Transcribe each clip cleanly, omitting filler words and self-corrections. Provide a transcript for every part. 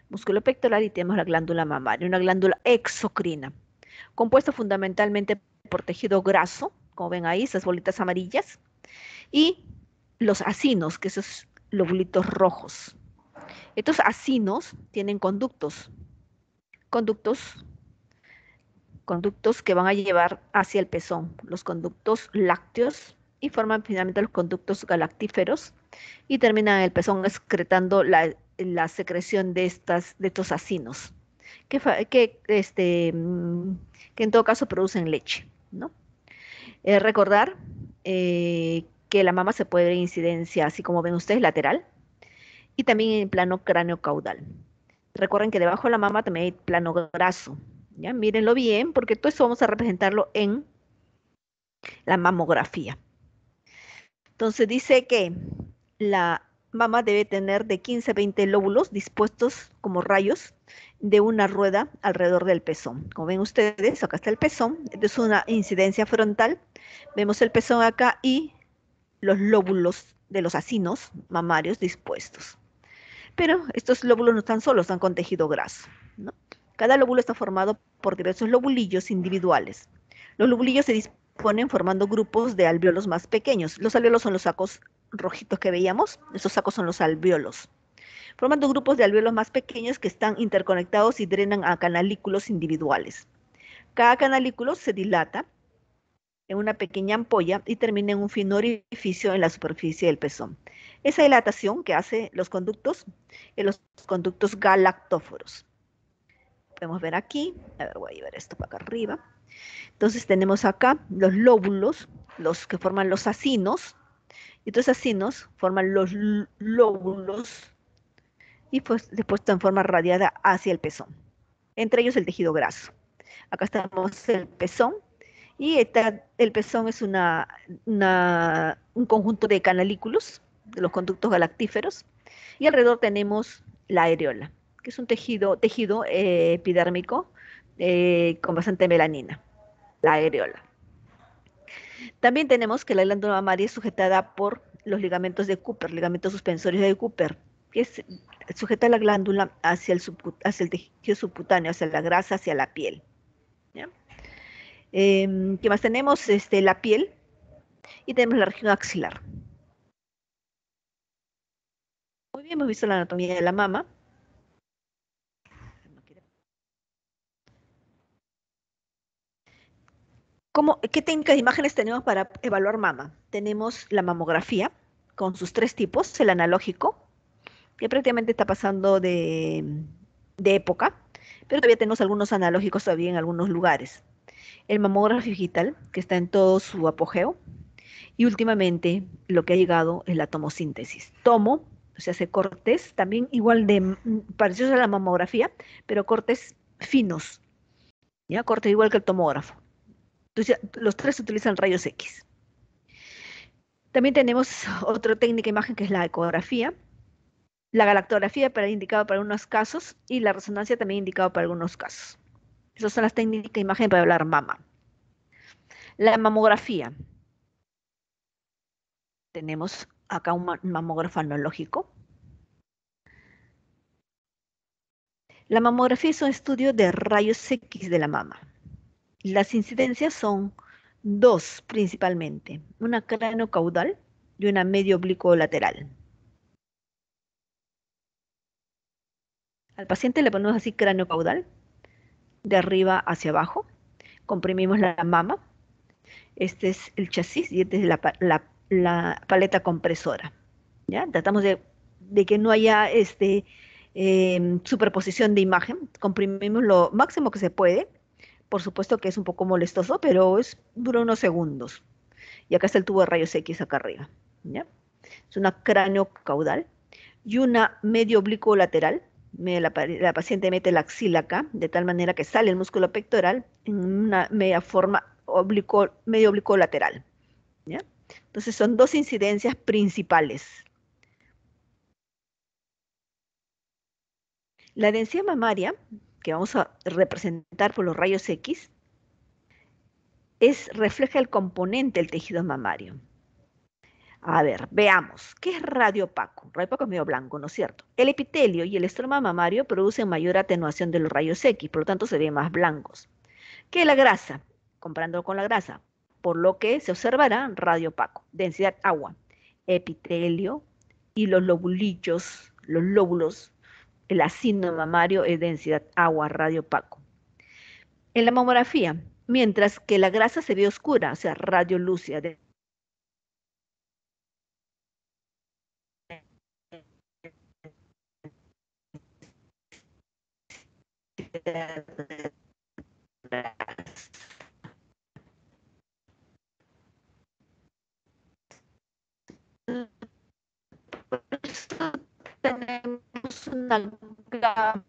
músculo pectoral y tenemos la glándula mamaria, una glándula exocrina, compuesta fundamentalmente por tejido graso, como ven ahí, esas bolitas amarillas, y los acinos, que esos lobulitos rojos. Estos acinos tienen conductos, conductos que van a llevar hacia el pezón, los conductos lácteos, y forman finalmente los conductos galactíferos y terminan en el pezón excretando la secreción de estos acinos, que en todo caso producen leche, ¿no? Recordar que la mama se puede ver en incidencia, así como ven ustedes, lateral y también en plano cráneo-caudal. Recuerden que debajo de la mama también hay plano graso, ¿ya? Mírenlo bien, porque todo eso vamos a representarlo en la mamografía. Entonces dice que la mama debe tener de 15 a 20 lóbulos dispuestos como rayos de una rueda alrededor del pezón. Como ven ustedes, acá está el pezón, esto es una incidencia frontal, vemos el pezón acá y los lóbulos de los acinos mamarios dispuestos. Pero estos lóbulos no están solos, están con tejido graso, ¿no? Cada lóbulo está formado por diversos lobulillos individuales. Los lobulillos se disponen formando grupos de alvéolos más pequeños. Los alvéolos son los sacos rojitos que veíamos, esos sacos son los alvéolos, formando grupos de alvéolos más pequeños que están interconectados y drenan a canalículos individuales. Cada canalículo se dilata en una pequeña ampolla y termina en un fino orificio en la superficie del pezón. Esa dilatación que hace los conductos galactóforos. Podemos ver aquí, a ver, voy a llevar esto para acá arriba. Entonces tenemos acá los lóbulos, los que forman los acinos, y estos acinos forman los lóbulos y pues después están en forma radiada hacia el pezón. Entre ellos el tejido graso. Acá estamos el pezón, y el pezón es un conjunto de canalículos, de los conductos galactíferos, y alrededor tenemos la areola, que es un tejido epidérmico con bastante melanina, la areola. También tenemos que la glándula mamaria es sujetada por los ligamentos de Cooper, ligamentos suspensorios de Cooper, que sujeta la glándula hacia el tejido subcutáneo, hacia la grasa, hacia la piel. ¿Ya? ¿Qué más tenemos? La piel, y tenemos la región axilar. Muy bien, hemos visto la anatomía de la mama. ¿Qué técnicas de imágenes tenemos para evaluar mama? Tenemos la mamografía con sus tres tipos, el analógico, que prácticamente está pasando de época, pero todavía tenemos algunos analógicos todavía en algunos lugares. El mamógrafo digital, que está en todo su apogeo, y últimamente lo que ha llegado es la tomosíntesis. O sea, hace cortes también igual de parecidos a la mamografía, pero cortes finos, ¿ya? Cortes igual que el tomógrafo. Entonces, los tres utilizan rayos X. También tenemos otra técnica de imagen que es la ecografía, la galactografía indicada para algunos casos y la resonancia también indicada para algunos casos. Esas son las técnicas de imagen para hablar mama. La mamografía. Tenemos acá un mamógrafo analógico. La mamografía es un estudio de rayos X de la mama. Las incidencias son dos principalmente, una cráneo-caudal y una medio oblicuo lateral. Al paciente le ponemos así cráneo-caudal, de arriba hacia abajo, comprimimos la mama, este es el chasis y este es la paleta compresora. ¿Ya? Tratamos de que no haya superposición de imagen, comprimimos lo máximo que se puede. Por supuesto que es un poco molestoso, pero dura unos segundos. Y acá está el tubo de rayos X acá arriba. ¿Ya? Es una cráneo caudal y una medio oblicuo lateral. La paciente mete la axila acá, de tal manera que sale el músculo pectoral en una media forma medio oblicuo lateral. ¿Ya? Entonces son dos incidencias principales. La densidad mamaria, que vamos a representar por los rayos X, refleja el componente del tejido mamario. A ver, veamos. ¿Qué es radiopaco? Radiopaco es medio blanco, ¿no es cierto? El epitelio y el estroma mamario producen mayor atenuación de los rayos X, por lo tanto se ven más blancos. ¿Qué es la grasa? Comparándolo con la grasa, por lo que se observará radiopaco. Densidad agua, epitelio y los lobulillos, los lóbulos, el acino mamario es densidad agua, radiopaco. En la mamografía, mientras que la grasa se ve oscura, o sea, radiolúcida, tenemos una gama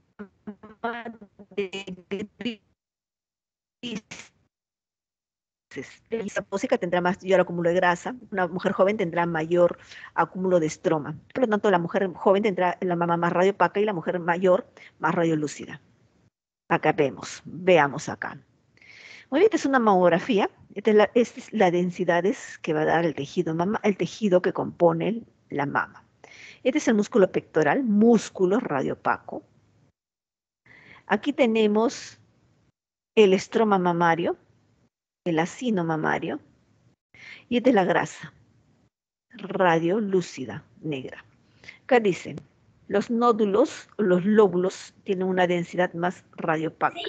de grises. La hipóxica tendrá mayor acúmulo de grasa, una mujer joven tendrá mayor acúmulo de estroma. Por lo tanto, la mujer joven tendrá la mama más radiopaca y la mujer mayor más radiolúcida. Acá veamos acá. Muy bien, esta es una mamografía. Esta es la densidades que va a dar el tejido mama, el tejido que compone la mama. Este es el músculo pectoral, músculo radiopaco. Aquí tenemos el estroma mamario, el acino mamario, y esta es la grasa, radiolúcida, negra. Acá dice, los nódulos, los lóbulos, tienen una densidad más radiopaca.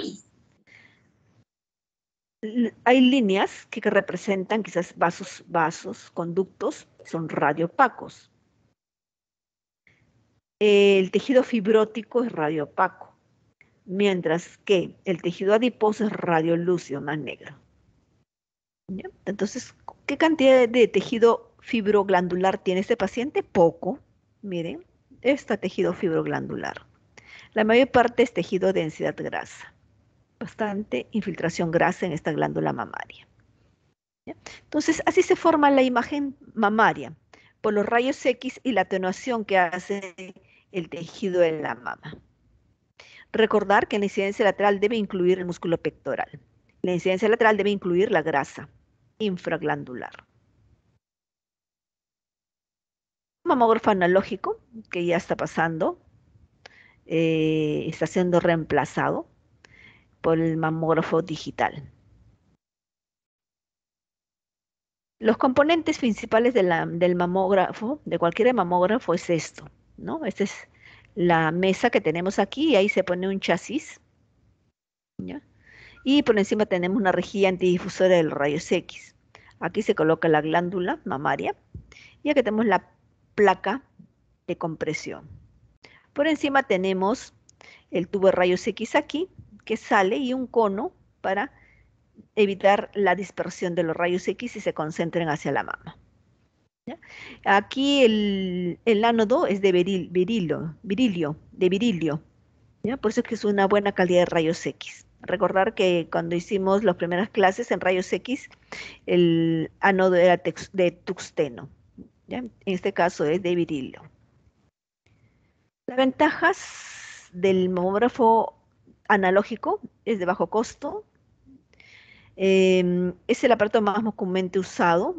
Hay líneas que representan quizás vasos, conductos, son radiopacos. El tejido fibrótico es radiopaco, mientras que el tejido adiposo es radiolúcido, más negro. ¿Ya? Entonces, ¿qué cantidad de tejido fibroglandular tiene este paciente? Poco. Miren, este tejido fibroglandular. La mayor parte es tejido de densidad grasa. Bastante infiltración grasa en esta glándula mamaria. ¿Ya? Entonces, así se forma la imagen mamaria, por los rayos X y la atenuación que hace el tejido de la mama. Recordar que la incidencia lateral debe incluir el músculo pectoral. La incidencia lateral debe incluir la grasa infraglandular. Mamógrafo analógico, que ya está pasando, está siendo reemplazado por el mamógrafo digital. Los componentes principales del mamógrafo, de cualquier mamógrafo, es esto, ¿no? Esta es la mesa que tenemos aquí y ahí se pone un chasis, ¿ya? Y por encima tenemos una rejilla antidifusora de los rayos X. Aquí se coloca la glándula mamaria y aquí tenemos la placa de compresión. Por encima tenemos el tubo de rayos X aquí, que sale, y un cono para evitar la dispersión de los rayos X y se concentren hacia la mama. ¿Ya? Aquí el ánodo es de berilio, ¿ya? Por eso es que es una buena calidad de rayos X. Recordar que cuando hicimos las primeras clases en rayos X, el ánodo era de tuxteno, ¿ya? En este caso es de berilio. Las ventajas del mamógrafo analógico es de bajo costo, es el aparato más comúnmente usado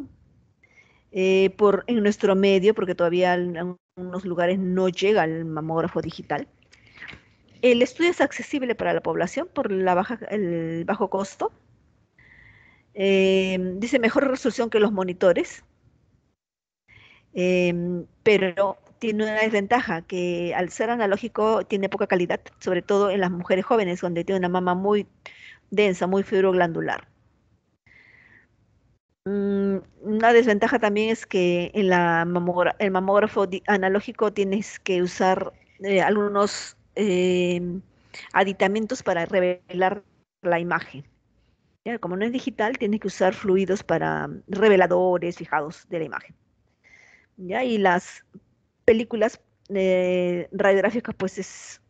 en nuestro medio, porque todavía en algunos lugares no llega el mamógrafo digital. El estudio es accesible para la población por el bajo costo. Dice mejor resolución que los monitores, pero tiene una desventaja, que al ser analógico tiene poca calidad, sobre todo en las mujeres jóvenes, donde tiene una mama muy densa, muy fibroglandular. Una desventaja también es que en el mamógrafo analógico tienes que usar algunos aditamentos para revelar la imagen. ¿Ya? Como no es digital, tienes que usar fluidos para reveladores fijados de la imagen. ¿Ya? Y las películas radiográficas, pues es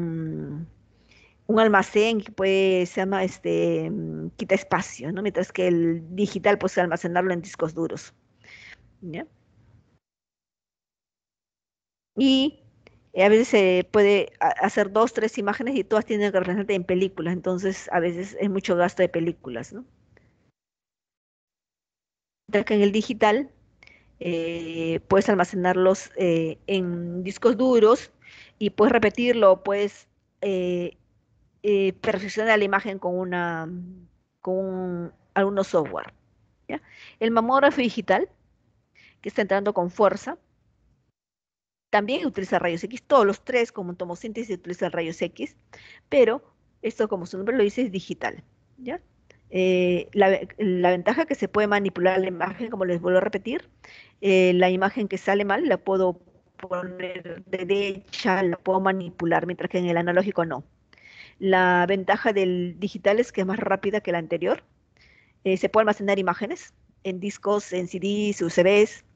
un almacén que se llama quita espacio, ¿no? Mientras que el digital pues almacenarlo en discos duros, ¿ya? Y a veces se puede hacer dos, tres imágenes y todas tienen que representar en películas, entonces a veces es mucho gasto de películas, ¿no? Mientras que en el digital puedes almacenarlos en discos duros y puedes repetirlo, puedes eh, perfeccionar la imagen con algunos software. ¿Ya? El mamógrafo digital, que está entrando con fuerza, también utiliza rayos X, todos los tres como tomosíntesis utilizan rayos X, pero esto, como su nombre lo dice, es digital, ¿ya? La ventaja que se puede manipular la imagen, como les vuelvo a repetir, la imagen que sale mal la puedo poner derecha, la puedo manipular, mientras que en el analógico no. La ventaja del digital es que es más rápida que la anterior. Se puede almacenar imágenes en discos, en CDs, USBs.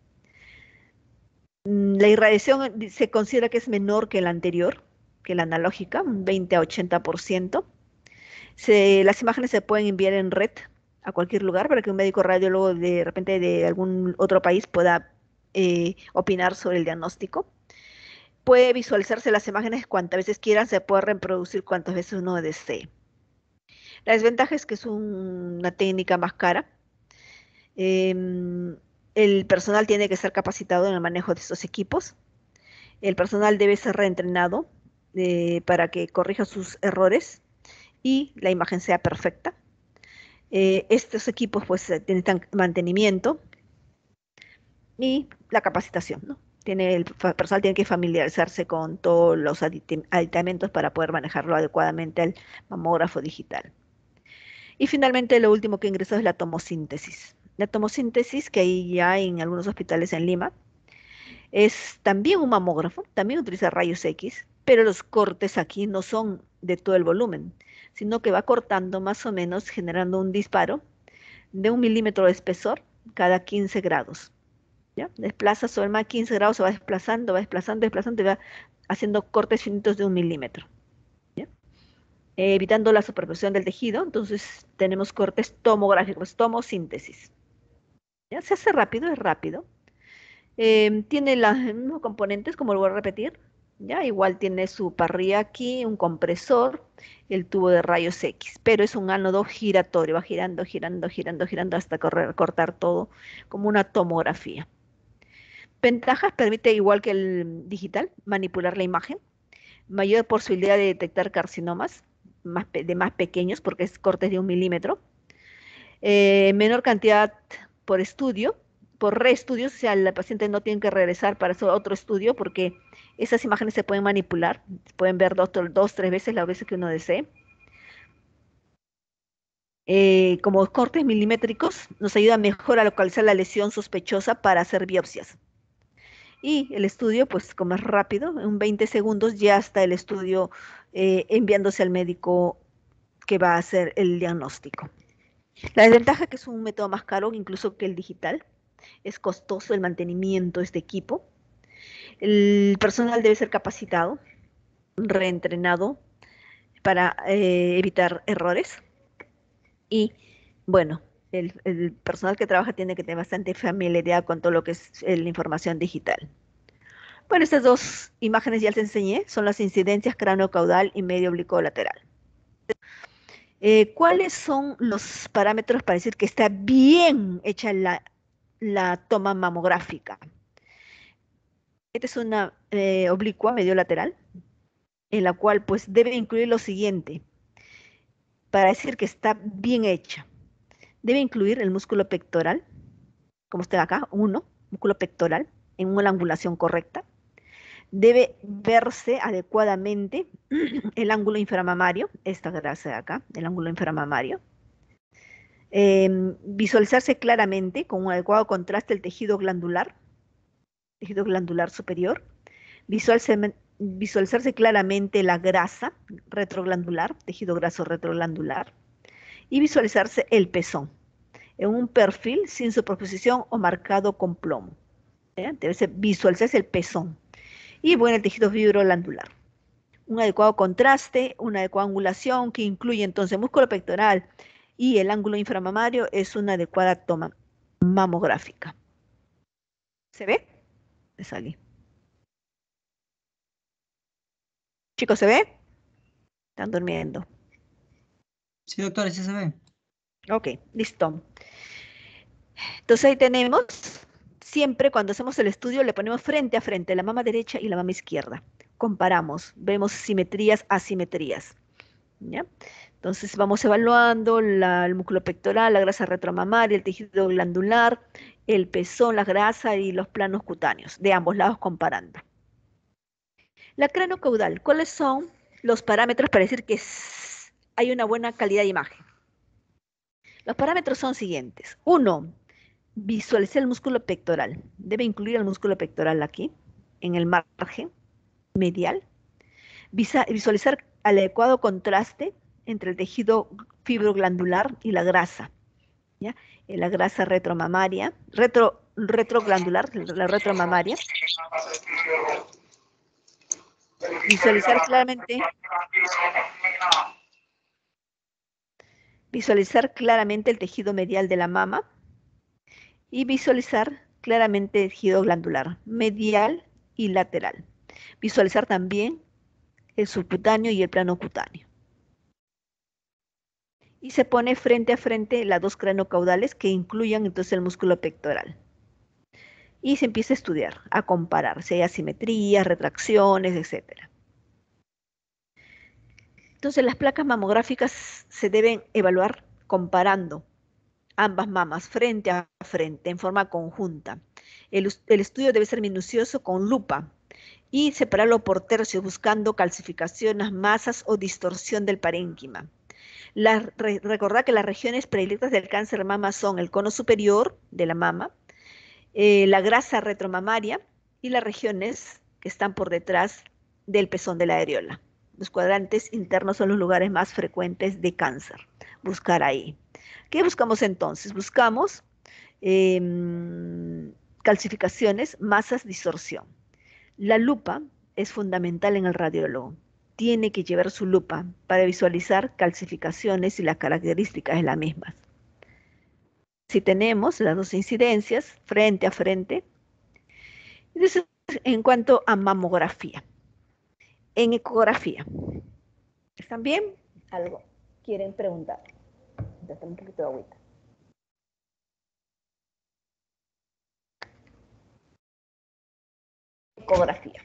La irradiación se considera que es menor que la anterior, que la analógica, un 20 a 80%. Las imágenes se pueden enviar en red a cualquier lugar para que un médico radiólogo de repente de algún otro país pueda opinar sobre el diagnóstico. Puede visualizarse las imágenes cuantas veces quiera, se puede reproducir cuantas veces uno desee. La desventaja es que es una técnica más cara. Em, el personal tiene que estar capacitado en el manejo de estos equipos. El personal debe ser reentrenado para que corrija sus errores y la imagen sea perfecta. Estos equipos pues tienen mantenimiento y la capacitación, ¿no? El personal tiene que familiarizarse con todos los aditamentos para poder manejarlo adecuadamente al mamógrafo digital. Y finalmente lo último que ingresó es la tomosíntesis. La tomosíntesis, que hay ya en algunos hospitales en Lima, es también un mamógrafo, también utiliza rayos X, pero los cortes aquí no son de todo el volumen, sino que va cortando más o menos, generando un disparo de 1 milímetro de espesor cada 15 grados. ¿Ya? Desplaza sobre más 15 grados, se va desplazando, desplazando y va haciendo cortes finitos de 1 milímetro. ¿Ya? Evitando la superposición del tejido, entonces tenemos cortes tomográficos, tomosíntesis. ¿Ya? Se hace rápido, es rápido. Tiene los mismos componentes, como lo voy a repetir, ¿ya? Igual tiene su parrilla aquí, un compresor, el tubo de rayos X, pero es un ánodo giratorio, va girando, girando, girando, girando hasta cortar todo como una tomografía. Ventajas: permite, igual que el digital, manipular la imagen, mayor posibilidad de detectar carcinomas de más pequeños, porque es cortes de 1 milímetro, menor cantidad por estudio, por reestudios, o sea, el paciente no tiene que regresar para hacer otro estudio porque esas imágenes se pueden manipular, se pueden ver dos, tres veces las veces que uno desee. Como cortes milimétricos, nos ayuda mejor a localizar la lesión sospechosa para hacer biopsias. Y el estudio, pues como es rápido, en 20 segundos ya está el estudio enviándose al médico que va a hacer el diagnóstico. La desventaja es que es un método más caro incluso que el digital. Es costoso el mantenimiento de este equipo. El personal debe ser capacitado, reentrenado para evitar errores. Y bueno, el personal que trabaja tiene que tener bastante familiaridad con todo lo que es la información digital. Bueno, estas dos imágenes ya les enseñé, son las incidencias cráneo-caudal y medio oblicuo lateral. ¿Cuáles son los parámetros para decir que está bien hecha la toma mamográfica? Esta es una oblicua medio lateral, en la cual pues debe incluir lo siguiente, para decir que está bien hecha. Debe incluir el músculo pectoral, como está acá, músculo pectoral, en una angulación correcta. Debe verse adecuadamente el ángulo inframamario, esta grasa de acá, el ángulo inframamario. Visualizarse claramente con un adecuado contraste el tejido glandular superior. Visualizarse claramente la grasa retroglandular, tejido graso retroglandular. Y visualizarse el pezón en un perfil sin superposición o marcado con plomo. Debe visualizarse el pezón. Y bueno, el tejido fibroglandular. Un adecuado contraste, una adecuada angulación que incluye entonces el músculo pectoral y el ángulo inframamario es una adecuada toma mamográfica. ¿Se ve? Me salí. Chicos, ¿se ve? Están durmiendo. Sí, doctora, sí se ve. Ok, listo. Entonces ahí tenemos, Siempre cuando hacemos el estudio le ponemos frente a frente la mama derecha y la mama izquierda. Comparamos, vemos simetrías, asimetrías. ¿Ya? Entonces vamos evaluando el músculo pectoral, la grasa retromamaria, el tejido glandular, el pezón, la grasa y los planos cutáneos, de ambos lados comparando. La craneocaudal, ¿cuáles son los parámetros para decir que hay una buena calidad de imagen? Los parámetros son siguientes. 1. Visualizar el músculo pectoral. Debe incluir el músculo pectoral aquí, en el margen medial. Visualizar al adecuado contraste entre el tejido fibroglandular y la grasa. ¿Ya? La grasa retromamaria, retroglandular, la retromamaria. Visualizar claramente el tejido medial de la mama y visualizar claramente el tejido glandular, medial y lateral. Visualizar también el subcutáneo y el plano cutáneo. Y se pone frente a frente las dos craneocaudales que incluyan entonces el músculo pectoral. Y se empieza a estudiar, a comparar si hay asimetrías, retracciones, etc. Entonces las placas mamográficas se deben evaluar comparando ambas mamas frente a frente en forma conjunta. El estudio debe ser minucioso con lupa y separarlo por tercios buscando calcificaciones, masas o distorsión del parénquima. Recordad que las regiones predilectas del cáncer de mama son el cono superior de la mama, la grasa retromamaria y las regiones que están por detrás del pezón de la areola. Los cuadrantes internos son los lugares más frecuentes de cáncer. Buscar ahí. ¿Qué buscamos entonces? Buscamos calcificaciones, masas, distorsión. La lupa es fundamental en el radiólogo. Tiene que llevar su lupa para visualizar calcificaciones y las características de las mismas. Si tenemos las dos incidencias frente a frente, entonces, en cuanto a mamografía, en ecografía, ¿están bien? ¿Algo quieren preguntar? Ya está un poquito de agüita. Ecografía.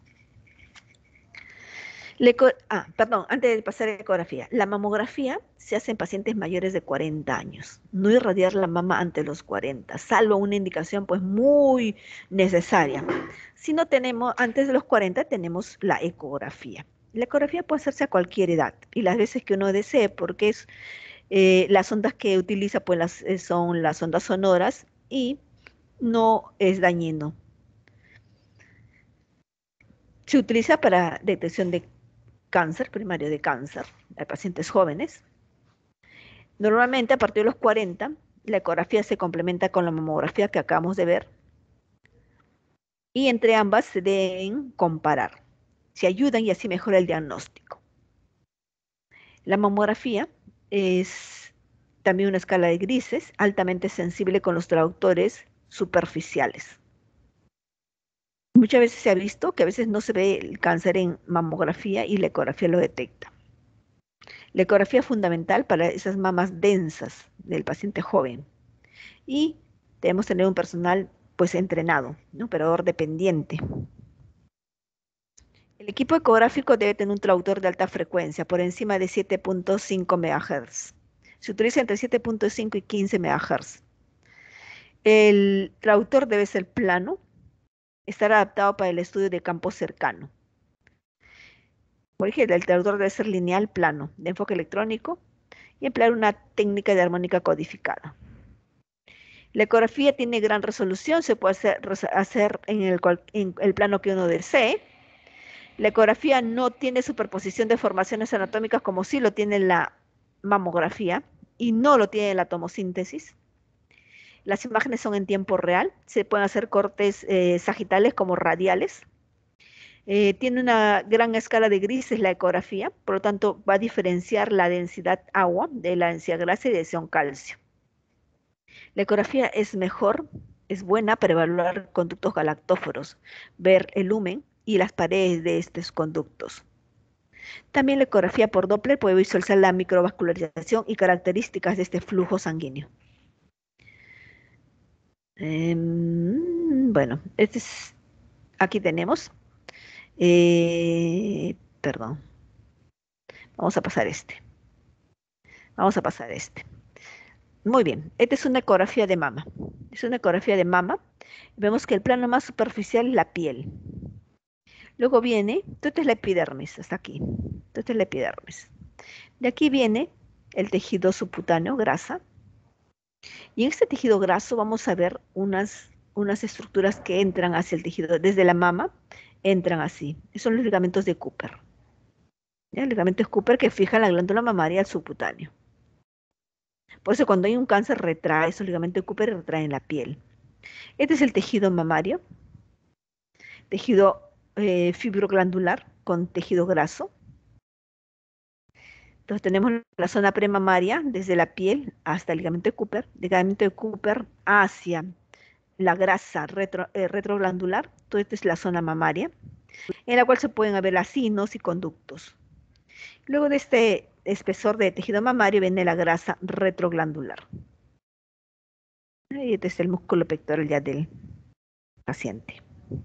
Perdón, antes de pasar a la ecografía. La mamografía se hace en pacientes mayores de 40 años. No irradiar la mama ante los 40, salvo una indicación pues muy necesaria. Si no tenemos, antes de los 40 tenemos la ecografía. La ecografía puede hacerse a cualquier edad y las veces que uno desee, porque es, las ondas que utiliza pues son las ondas sonoras y no es dañino. Se utiliza para detección de cáncer primario de cáncer de pacientes jóvenes. Normalmente a partir de los 40, la ecografía se complementa con la mamografía que acabamos de ver y entre ambas se deben comparar. Se ayudan y así mejora el diagnóstico. La mamografía es también una escala de grises altamente sensible con los traductores superficiales. Muchas veces se ha visto que a veces no se ve el cáncer en mamografía y la ecografía lo detecta. La ecografía es fundamental para esas mamas densas del paciente joven. Y debemos tener un personal pues entrenado, un operador dependiente. El equipo ecográfico debe tener un traductor de alta frecuencia, por encima de 7.5 MHz. Se utiliza entre 7.5 y 15 MHz. El traductor debe ser plano, estar adaptado para el estudio de campo cercano. Por ejemplo, el traductor debe ser lineal plano, de enfoque electrónico, y emplear una técnica de armónica codificada. La ecografía tiene gran resolución, se puede hacer en el plano que uno desee. La ecografía no tiene superposición de formaciones anatómicas como sí lo tiene la mamografía y no lo tiene la tomosíntesis. Las imágenes son en tiempo real, se pueden hacer cortes sagitales como radiales. Tiene una gran escala de grises la ecografía, por lo tanto va a diferenciar la densidad agua de la densidad grasa y de densidad calcio. La ecografía es mejor, es buena para evaluar conductos galactóforos, ver el lumen y las paredes de estos conductos. También la ecografía por Doppler puede visualizar la microvascularización y características de este flujo sanguíneo. Bueno, aquí tenemos, perdón, vamos a pasar este. Vamos a pasar este. Muy bien, esta es una ecografía de mama. Es una ecografía de mama. Vemos que el plano más superficial es la piel. Luego viene, esta es la epidermis, hasta aquí. Esta es la epidermis. De aquí viene el tejido subcutáneo, grasa. Y en este tejido graso vamos a ver unas estructuras que entran hacia el tejido, desde la mama, entran así. Son los ligamentos de Cooper. ¿Ya? El ligamento de Cooper que fija la glándula mamaria al subcutáneo. Por eso cuando hay un cáncer retrae esos ligamentos de Cooper y retraen la piel. Este es el tejido mamario, tejido fibroglandular con tejido graso. Entonces tenemos la zona premamaria desde la piel hasta el ligamento de Cooper hacia la grasa retroglandular. Toda esta es la zona mamaria, en la cual se pueden ver acinos y conductos. Luego de este espesor de tejido mamario viene la grasa retroglandular. Y este es el músculo pectoral ya del paciente.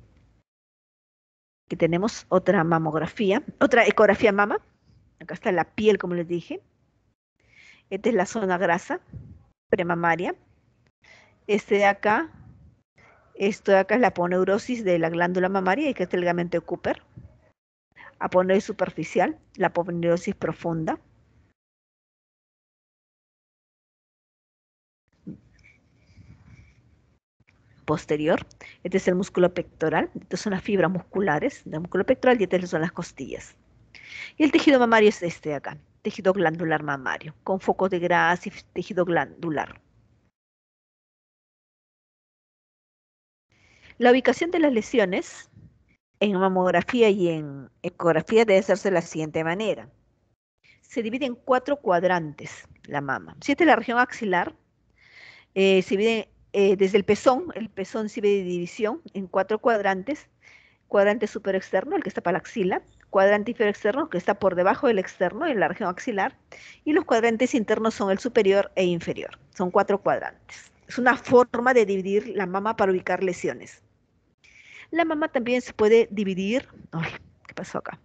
Aquí tenemos otra mamografía, otra ecografía mama. Acá está la piel, como les dije. Esta es la zona grasa premamaria. Esto de acá es la aponeurosis de la glándula mamaria y que es el ligamento de Cooper. Aponeurosis superficial, la aponeurosis profunda. Posterior, este es el músculo pectoral. Estas son las fibras musculares del músculo pectoral y estas son las costillas. Y el tejido mamario es este de acá, tejido glandular mamario, con focos de grasa y tejido glandular. La ubicación de las lesiones en mamografía y en ecografía debe hacerse de la siguiente manera. Se divide en 4 cuadrantes la mama. Si esta es la región axilar, se divide desde el pezón se divide de división en 4 cuadrantes. Cuadrante superior externo, el que está para la axila, cuadrante inferior externo, que está por debajo del externo, en la región axilar, y los cuadrantes internos son el superior e inferior. Son 4 cuadrantes. Es una forma de dividir la mama para ubicar lesiones. La mama también se puede dividir. Ay, ¿qué pasó acá?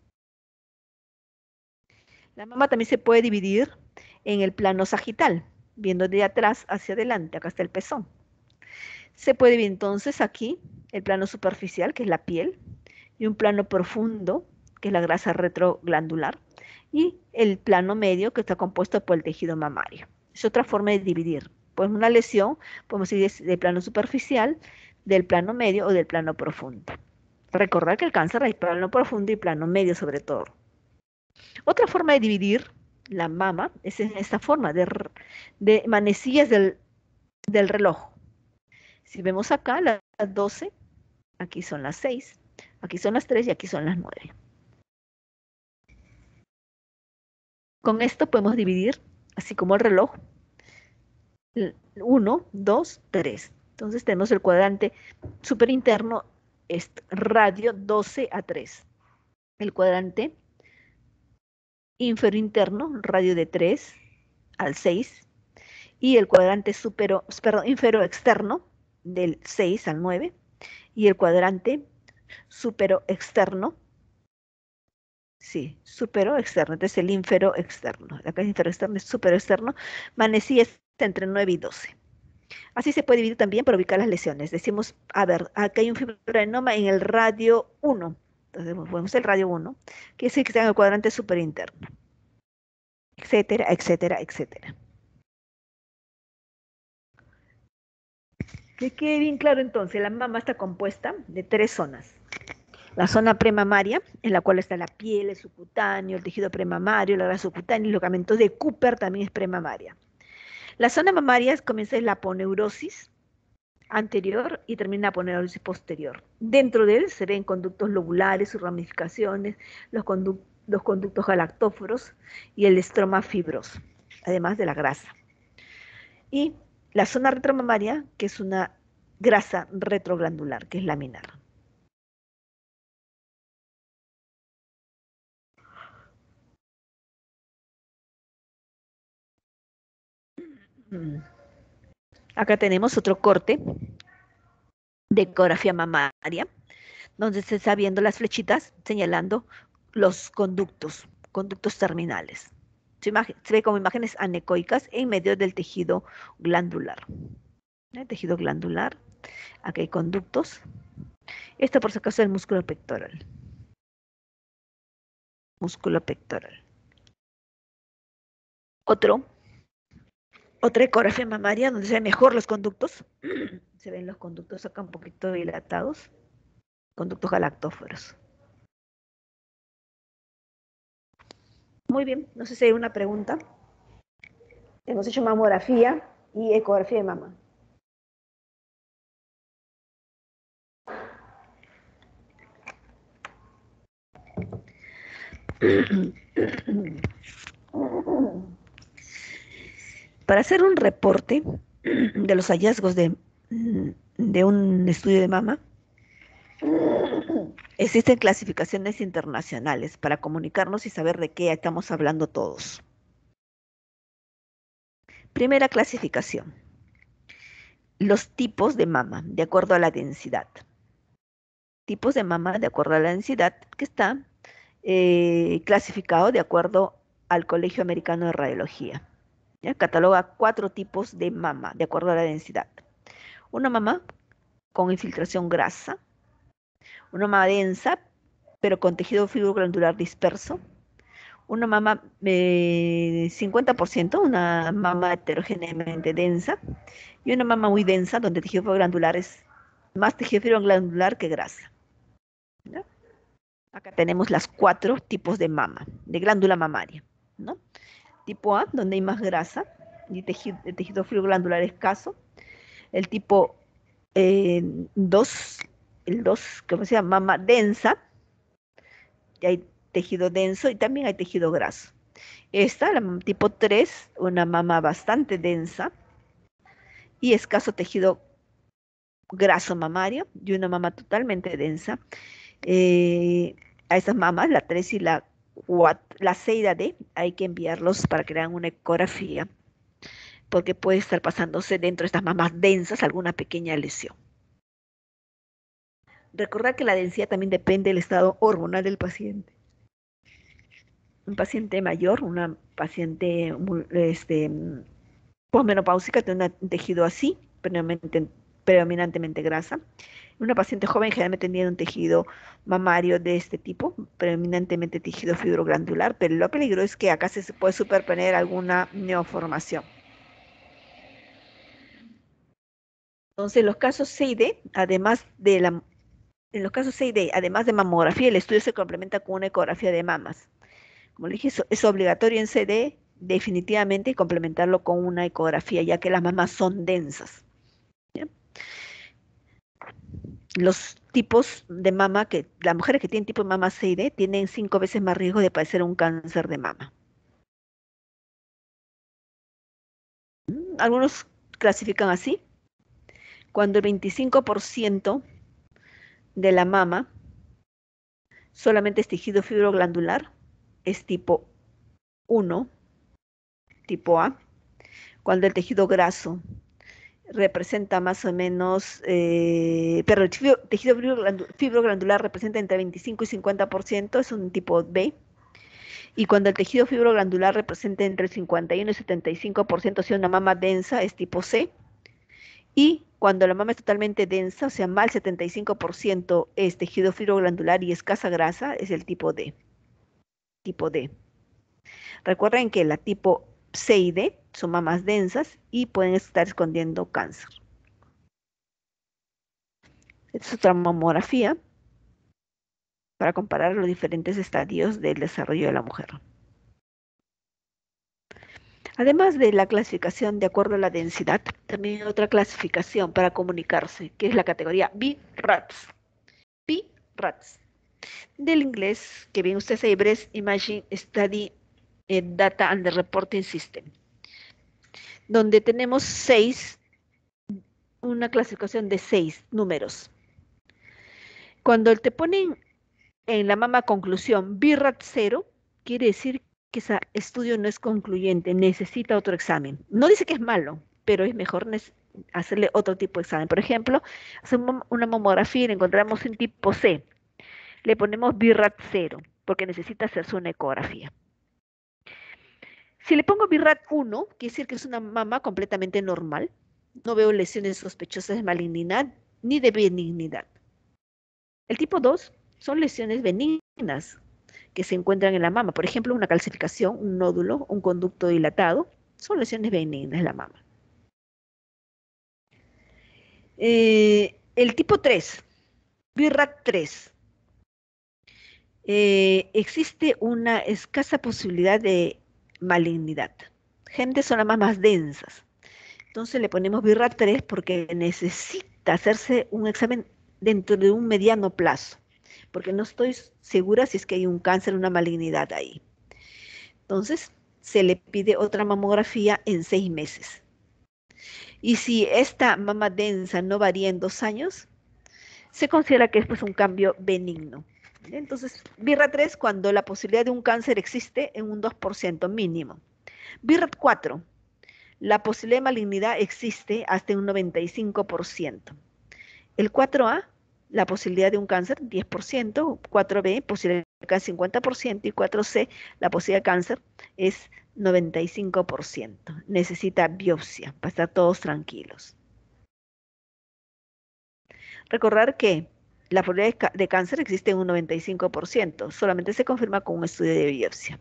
La mama también se puede dividir en el plano sagital, viendo de atrás hacia adelante. Acá está el pezón. Se puede dividir entonces aquí el plano superficial, que es la piel, y un plano profundo, que es la grasa retroglandular, y el plano medio, que está compuesto por el tejido mamario. Es otra forma de dividir. Pues una lesión, podemos decir del plano superficial, del plano medio o del plano profundo. Recordar que el cáncer hay plano profundo y plano medio sobre todo. Otra forma de dividir la mama es en esta forma, de manecillas del reloj. Si vemos acá las 12, aquí son las 6, aquí son las 3 y aquí son las 9. Con esto podemos dividir, así como el reloj, 1, 2, 3. Entonces tenemos el cuadrante superinterno, radio 12 a 3. El cuadrante inferior interno, radio de 3 al 6. Y el cuadrante inferior externo, del 6 al 9. Y el cuadrante supero externo, sí, supero externo, este es el infero externo. Acá es infero externo, es supero externo. Manecilla está entre 9 y 12. Así se puede dividir también para ubicar las lesiones. Decimos, a ver, acá hay un fibroadenoma en el radio 1. Entonces, vemos el radio 1, que es el que está en el cuadrante superinterno, etcétera, etcétera, etcétera. Que quede bien claro entonces, la mama está compuesta de 3 zonas. La zona premamaria, en la cual está la piel, el subcutáneo, el tejido premamario, la grasa subcutánea y los ligamentos de Cooper también es premamaria. La zona mamaria comienza en la aponeurosis anterior y termina en la aponeurosis posterior. Dentro de él se ven conductos lobulares, sus ramificaciones, los conductos galactóforos y el estroma fibroso, además de la grasa. Y la zona retromamaria, que es una grasa retroglandular, que es laminar. Acá tenemos otro corte de ecografía mamaria, donde se está viendo las flechitas señalando los conductos terminales. Se ve como imágenes anecoicas en medio del tejido glandular. El tejido glandular, aquí hay conductos. Esto por si acaso es el músculo pectoral. Músculo pectoral. Otra ecografía mamaria donde se ven mejor los conductos. Se ven los conductos acá un poquito dilatados. Conductos galactóforos. Muy bien, no sé si hay una pregunta. Hemos hecho mamografía y ecografía de mama. Para hacer un reporte de los hallazgos de un estudio de mama, existen clasificaciones internacionales para comunicarnos y saber de qué estamos hablando todos. Primera clasificación. Los tipos de mama, de acuerdo a la densidad. Tipos de mama de acuerdo a la densidad que está clasificado de acuerdo al Colegio Americano de Radiología. ¿Ya? Cataloga 4 tipos de mama de acuerdo a la densidad. Una mama con infiltración grasa, una mama densa, pero con tejido fibroglandular disperso, una mama 50%, una mama heterogéneamente densa, y una mama muy densa, donde el tejido fibroglandular es más tejido fibroglandular que grasa. ¿Ya? Acá tenemos las 4 tipos de mama, de glándula mamaria, ¿no? Tipo A, donde hay más grasa, y el tejido fibroglandular escaso. El tipo 2, el 2, ¿cómo se llama? Mama densa, y hay tejido denso y también hay tejido graso. Esta, la tipo 3, una mama bastante densa y escaso tejido graso mamario, y una mama totalmente densa. A esas mamas, la 3 y la 4, la C y la D, hay que enviarlos para que hagan una ecografía, porque puede estar pasándose dentro de estas mamas densas alguna pequeña lesión. Recordar que la densidad también depende del estado hormonal del paciente. Un paciente mayor, una paciente posmenopáusica, tiene un tejido así, predominantemente grasa. Una paciente joven generalmente tiene un tejido mamario de este tipo, predominantemente tejido fibroglandular, pero lo peligroso es que acá se puede superponer alguna neoformación. Entonces, los casos C y D, en los casos C y D, además de mamografía, el estudio se complementa con una ecografía de mamas. Como le dije, es obligatorio en CD definitivamente complementarlo con una ecografía, ya que las mamas son densas. ¿Ya? Los tipos de mama, las mujeres que tienen tipo de mama C y D tienen 5 veces más riesgo de padecer un cáncer de mama. Algunos clasifican así. Cuando el 25% de la mama solamente es tejido fibroglandular, es tipo 1, tipo A. Cuando el tejido graso representa más o menos, pero el tejido fibroglandular representa entre 25 y 50%, es un tipo B. Y cuando el tejido fibroglandular representa entre el 51 y 75%, o sea, una mama densa, es tipo C. Y cuando la mama es totalmente densa, o sea, más del 75% es tejido fibroglandular y escasa grasa, es el tipo D. Tipo D. Recuerden que la tipo C y D son mamas densas y pueden estar escondiendo cáncer. Esta es otra mamografía para comparar los diferentes estadios del desarrollo de la mujer. Además de la clasificación de acuerdo a la densidad, también hay otra clasificación para comunicarse, que es la categoría BI-RADS. BI-RADS. Del inglés, que bien usted sabe, Breast Imaging Study Data and the Reporting System, donde tenemos una clasificación de 6 números. Cuando te ponen en la mama conclusión BI-RADS 0, quiere decir que ese estudio no es concluyente, necesita otro examen. No dice que es malo, pero es mejor hacerle otro tipo de examen. Por ejemplo, hacemos una mamografía y le encontramos un tipo C. Le ponemos BIRAT 0 porque necesita hacerse una ecografía. Si le pongo BIRAT 1, quiere decir que es una mama completamente normal. No veo lesiones sospechosas de malignidad ni de benignidad. El tipo 2 son lesiones benignas que se encuentran en la mama. Por ejemplo, una calcificación, un nódulo, un conducto dilatado. Son lesiones benignas en la mama. El tipo 3, BIRAT 3. Existe una escasa posibilidad de malignidad. Gente son las más densas. Entonces le ponemos BIRAT 3 porque necesita hacerse un examen dentro de un mediano plazo, porque no estoy segura si es que hay un cáncer, una malignidad ahí. Entonces se le pide otra mamografía en 6 meses. Y si esta mama densa no varía en 2 años, se considera que es pues, un cambio benigno. Entonces, BIRAT 3 cuando la posibilidad de un cáncer existe en un 2% mínimo. BIRAT 4, la posibilidad de malignidad existe hasta un 95%. El 4A, la posibilidad de un cáncer, 10%, 4B, posibilidad de cáncer, 50%, y 4C, la posibilidad de cáncer es 95%. Necesita biopsia para estar todos tranquilos. Recordar que la probabilidad de cáncer existe en un 95%, solamente se confirma con un estudio de biopsia.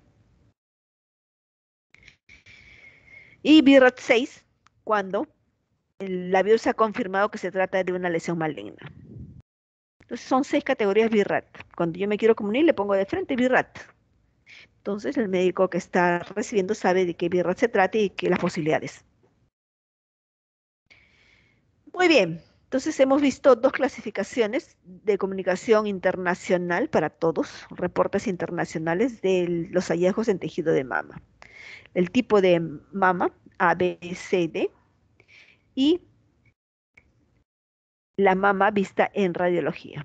Y BIRAT 6, cuando la biopsia ha confirmado que se trata de una lesión maligna. Entonces son 6 categorías BIRAT. Cuando yo me quiero comunicar, le pongo de frente BIRAT. Entonces el médico que está recibiendo sabe de qué BIRAT se trata y qué las posibilidades. Muy bien, entonces hemos visto 2 clasificaciones de comunicación internacional para todos, reportes internacionales de los hallazgos en tejido de mama. El tipo de mama, A, B, C, D, y la mama vista en radiología.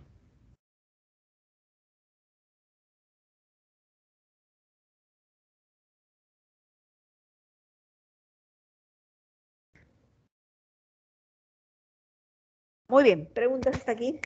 Muy bien, ¿preguntas hasta aquí?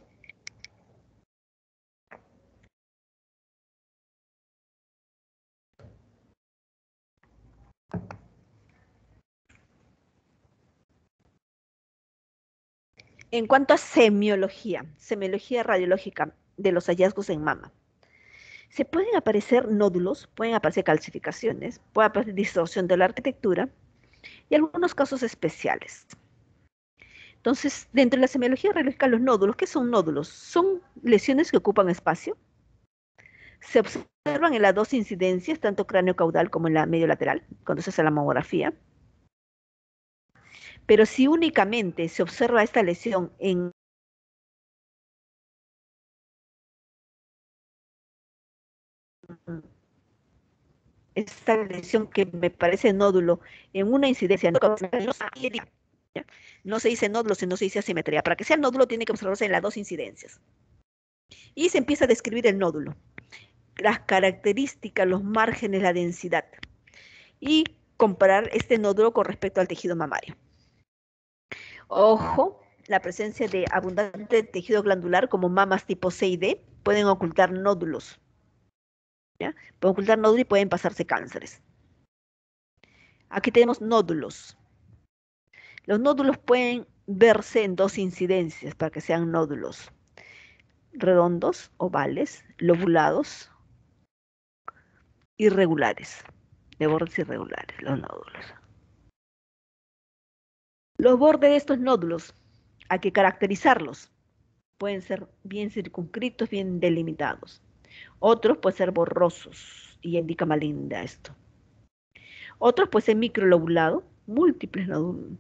En cuanto a semiología radiológica de los hallazgos en mama, se pueden aparecer nódulos, pueden aparecer calcificaciones, puede aparecer distorsión de la arquitectura y algunos casos especiales. Entonces, dentro de la semiología radiológica, los nódulos, ¿qué son nódulos? Son lesiones que ocupan espacio. Se observan en las 2 incidencias, tanto cráneo caudal como en la medio lateral, cuando se hace la mamografía. Pero si únicamente se observa esta lesión en esta lesión que me parece nódulo en una incidencia, no se dice nódulo, sino se dice asimetría. Para que sea nódulo tiene que observarse en las 2 incidencias. Y se empieza a describir el nódulo, las características, los márgenes, la densidad. Y comparar este nódulo con respecto al tejido mamario. Ojo, la presencia de abundante tejido glandular como mamas tipo C y D pueden ocultar nódulos. ¿Ya? Pueden ocultar nódulos y pueden pasarse cánceres. Aquí tenemos nódulos. Los nódulos pueden verse en 2 incidencias para que sean nódulos. Redondos, ovales, lobulados, irregulares, de bordes irregulares, los nódulos. Los bordes de estos nódulos hay que caracterizarlos. Pueden ser bien circunscritos, bien delimitados. Otros pueden ser borrosos y indica malignidad esto. Otros pueden ser microlobulados, múltiples nódulos.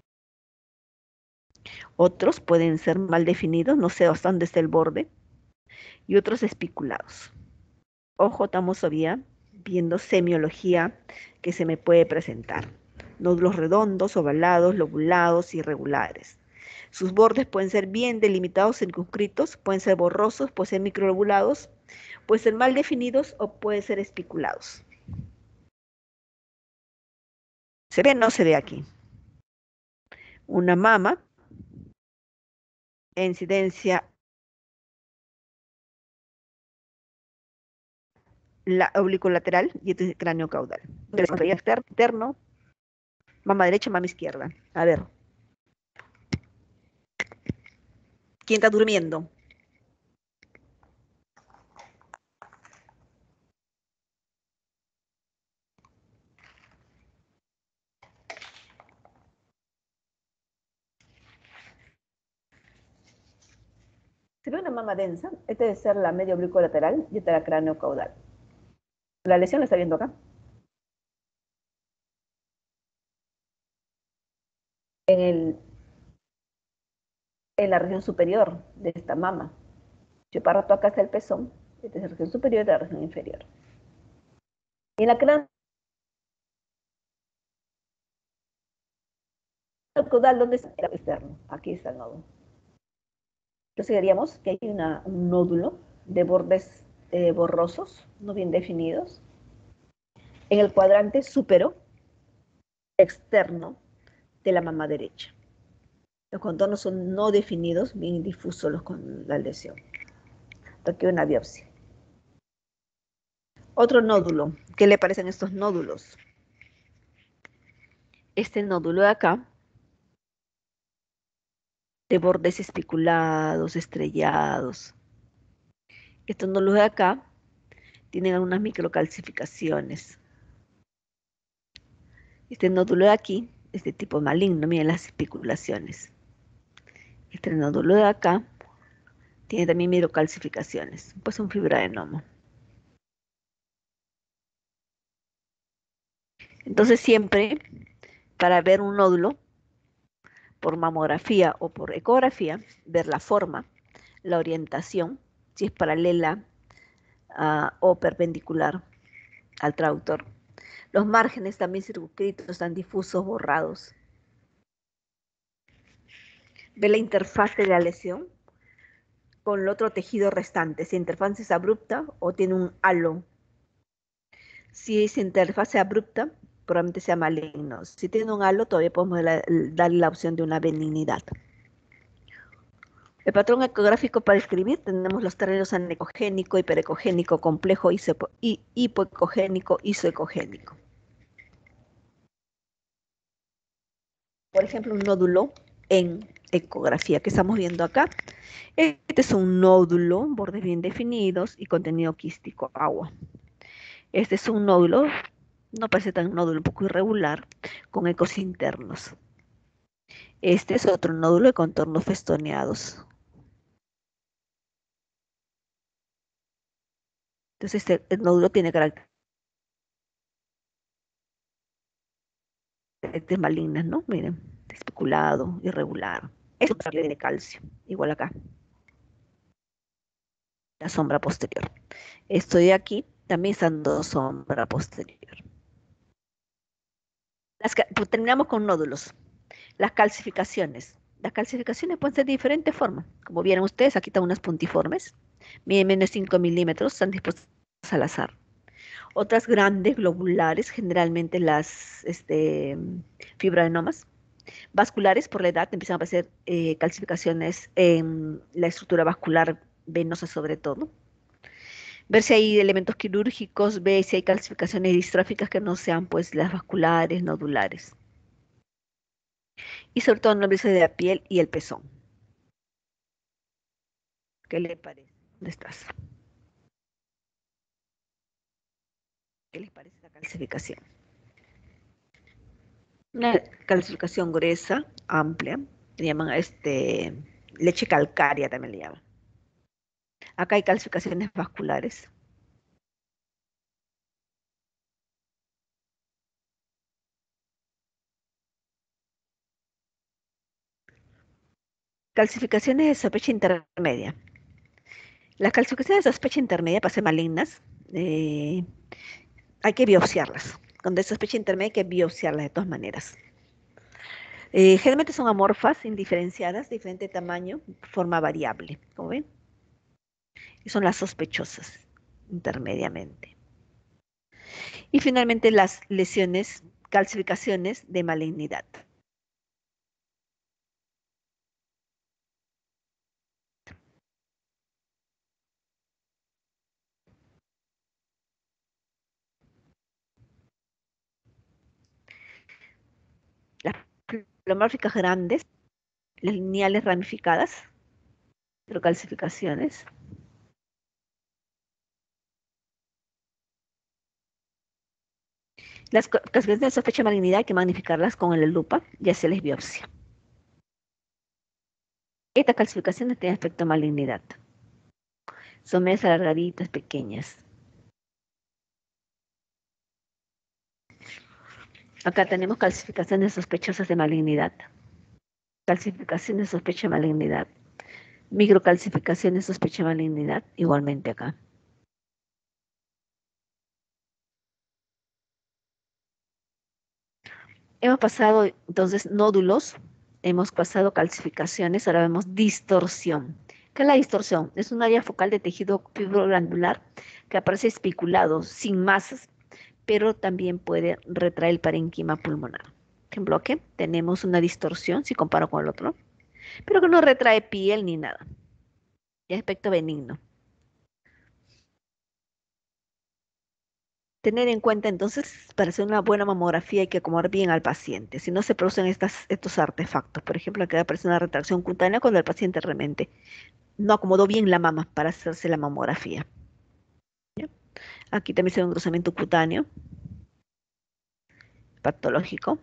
Otros pueden ser mal definidos, no sé hasta dónde está el borde, y otros espiculados. Ojo, estamos todavía viendo semiología que se me puede presentar. Nódulos redondos, ovalados, lobulados, irregulares. Sus bordes pueden ser bien delimitados, circunscritos, pueden ser borrosos, pueden ser microlobulados, pueden ser mal definidos o pueden ser espiculados. ¿Se ve o no se ve aquí? una mama, incidencia la oblicuolateral y este es cráneo caudal. Entonces, externo, mama derecha, mama izquierda. A ver, ¿quién está durmiendo? Si ve una mama densa, esta debe ser la media oblicuolateral y esta la cráneo caudal. La lesión la está viendo acá. En la región superior de esta mama. Yo parto acá está el pezón, esta es la región superior y la región inferior. Y en la cráneo caudal, ¿dónde está el externo? Aquí está el nódulo. Entonces diríamos que hay un nódulo de bordes borrosos, no bien definidos, en el cuadrante superior externo de la mama derecha. Los contornos son no definidos, bien difusos los con la lesión. Aquí una biopsia. Otro nódulo. ¿Qué le parecen estos nódulos? Este nódulo de acá, de bordes espiculados, estrellados. Estos nódulos de acá tienen algunas microcalcificaciones. Este nódulo de aquí es de tipo maligno, miren las especulaciones. Este nódulo de acá tiene también microcalcificaciones, pues un fibroadenoma. Entonces siempre, para ver un nódulo, por mamografía o por ecografía, ver la forma, la orientación, si es paralela o perpendicular al traductor. Los márgenes también circunscritos, están difusos, borrados. Ve la interfaz de la lesión con el otro tejido restante, si la interfaz es abrupta o tiene un halo. Si es interfaz abrupta, probablemente sea maligno. Si tiene un halo, todavía podemos darle la opción de una benignidad. El patrón ecográfico para escribir tenemos los términos anecogénico, hiperecogénico, complejo, hipoecogénico, isoecogénico. Por ejemplo, un nódulo en ecografía que estamos viendo acá. Este es un nódulo, bordes bien definidos y contenido quístico, agua. Este es un nódulo, no parece tan nódulo, un poco irregular, con ecos internos. Este es otro nódulo de contornos festoneados. Entonces, el nódulo tiene características malignas, ¿no? Miren, especulado, irregular. Es un de calcio, igual acá. La sombra posterior. Estoy aquí, también están dos sombra posterior. Pues terminamos con nódulos. Las calcificaciones. Las calcificaciones pueden ser de diferentes formas. Como vieron ustedes, aquí están unas puntiformes. Miden menos de 5 milímetros, están dispuestas al azar. Otras grandes, globulares, generalmente las fibroadenomas. Vasculares, por la edad, empiezan a aparecer calcificaciones en la estructura vascular venosa sobre todo. Ver si hay elementos quirúrgicos, ver si hay calcificaciones distróficas que no sean pues las vasculares, nodulares. Y sobre todo en la base de la piel y el pezón. ¿Qué le parece? ¿Dónde estás? ¿Qué les parece la calcificación? Una calcificación gruesa, amplia, le llaman leche calcárea también le llaman. Acá hay calcificaciones vasculares. Calcificaciones de sospecha intermedia. Las calcificaciones de sospecha intermedia, para ser malignas, hay que biopsiarlas. Cuando es sospecha intermedia hay que biopsiarlas de todas maneras. Generalmente son amorfas, indiferenciadas, diferente tamaño, forma variable, como ven. Y son las sospechosas, intermediamente. Y finalmente las lesiones, calcificaciones de malignidad. Encefalomórficas grandes, las lineales ramificadas, microcalcificaciones. Las calcificaciones de sospecha de malignidad hay que magnificarlas con la lupa y hacerles biopsia. Estas calcificaciones tienen efecto de malignidad. Son medias alargaditas, pequeñas. Acá tenemos calcificaciones sospechosas de malignidad. Calcificaciones de sospecha de malignidad. Microcalcificaciones de sospecha de malignidad, igualmente acá. Hemos pasado entonces nódulos, hemos pasado calcificaciones, ahora vemos distorsión. ¿Qué es la distorsión? Es un área focal de tejido fibroglandular que aparece especulado, sin masas, pero también puede retraer el parénquima pulmonar. En bloque tenemos una distorsión, si comparo con el otro, pero que no retrae piel ni nada. Es aspecto benigno. Tener en cuenta entonces, para hacer una buena mamografía hay que acomodar bien al paciente. Si no se producen estos artefactos, por ejemplo, que aparece una retracción cutánea cuando el paciente realmente no acomodó bien la mama para hacerse la mamografía. ¿Ya? Aquí también se ve un engrosamiento cutáneo patológico.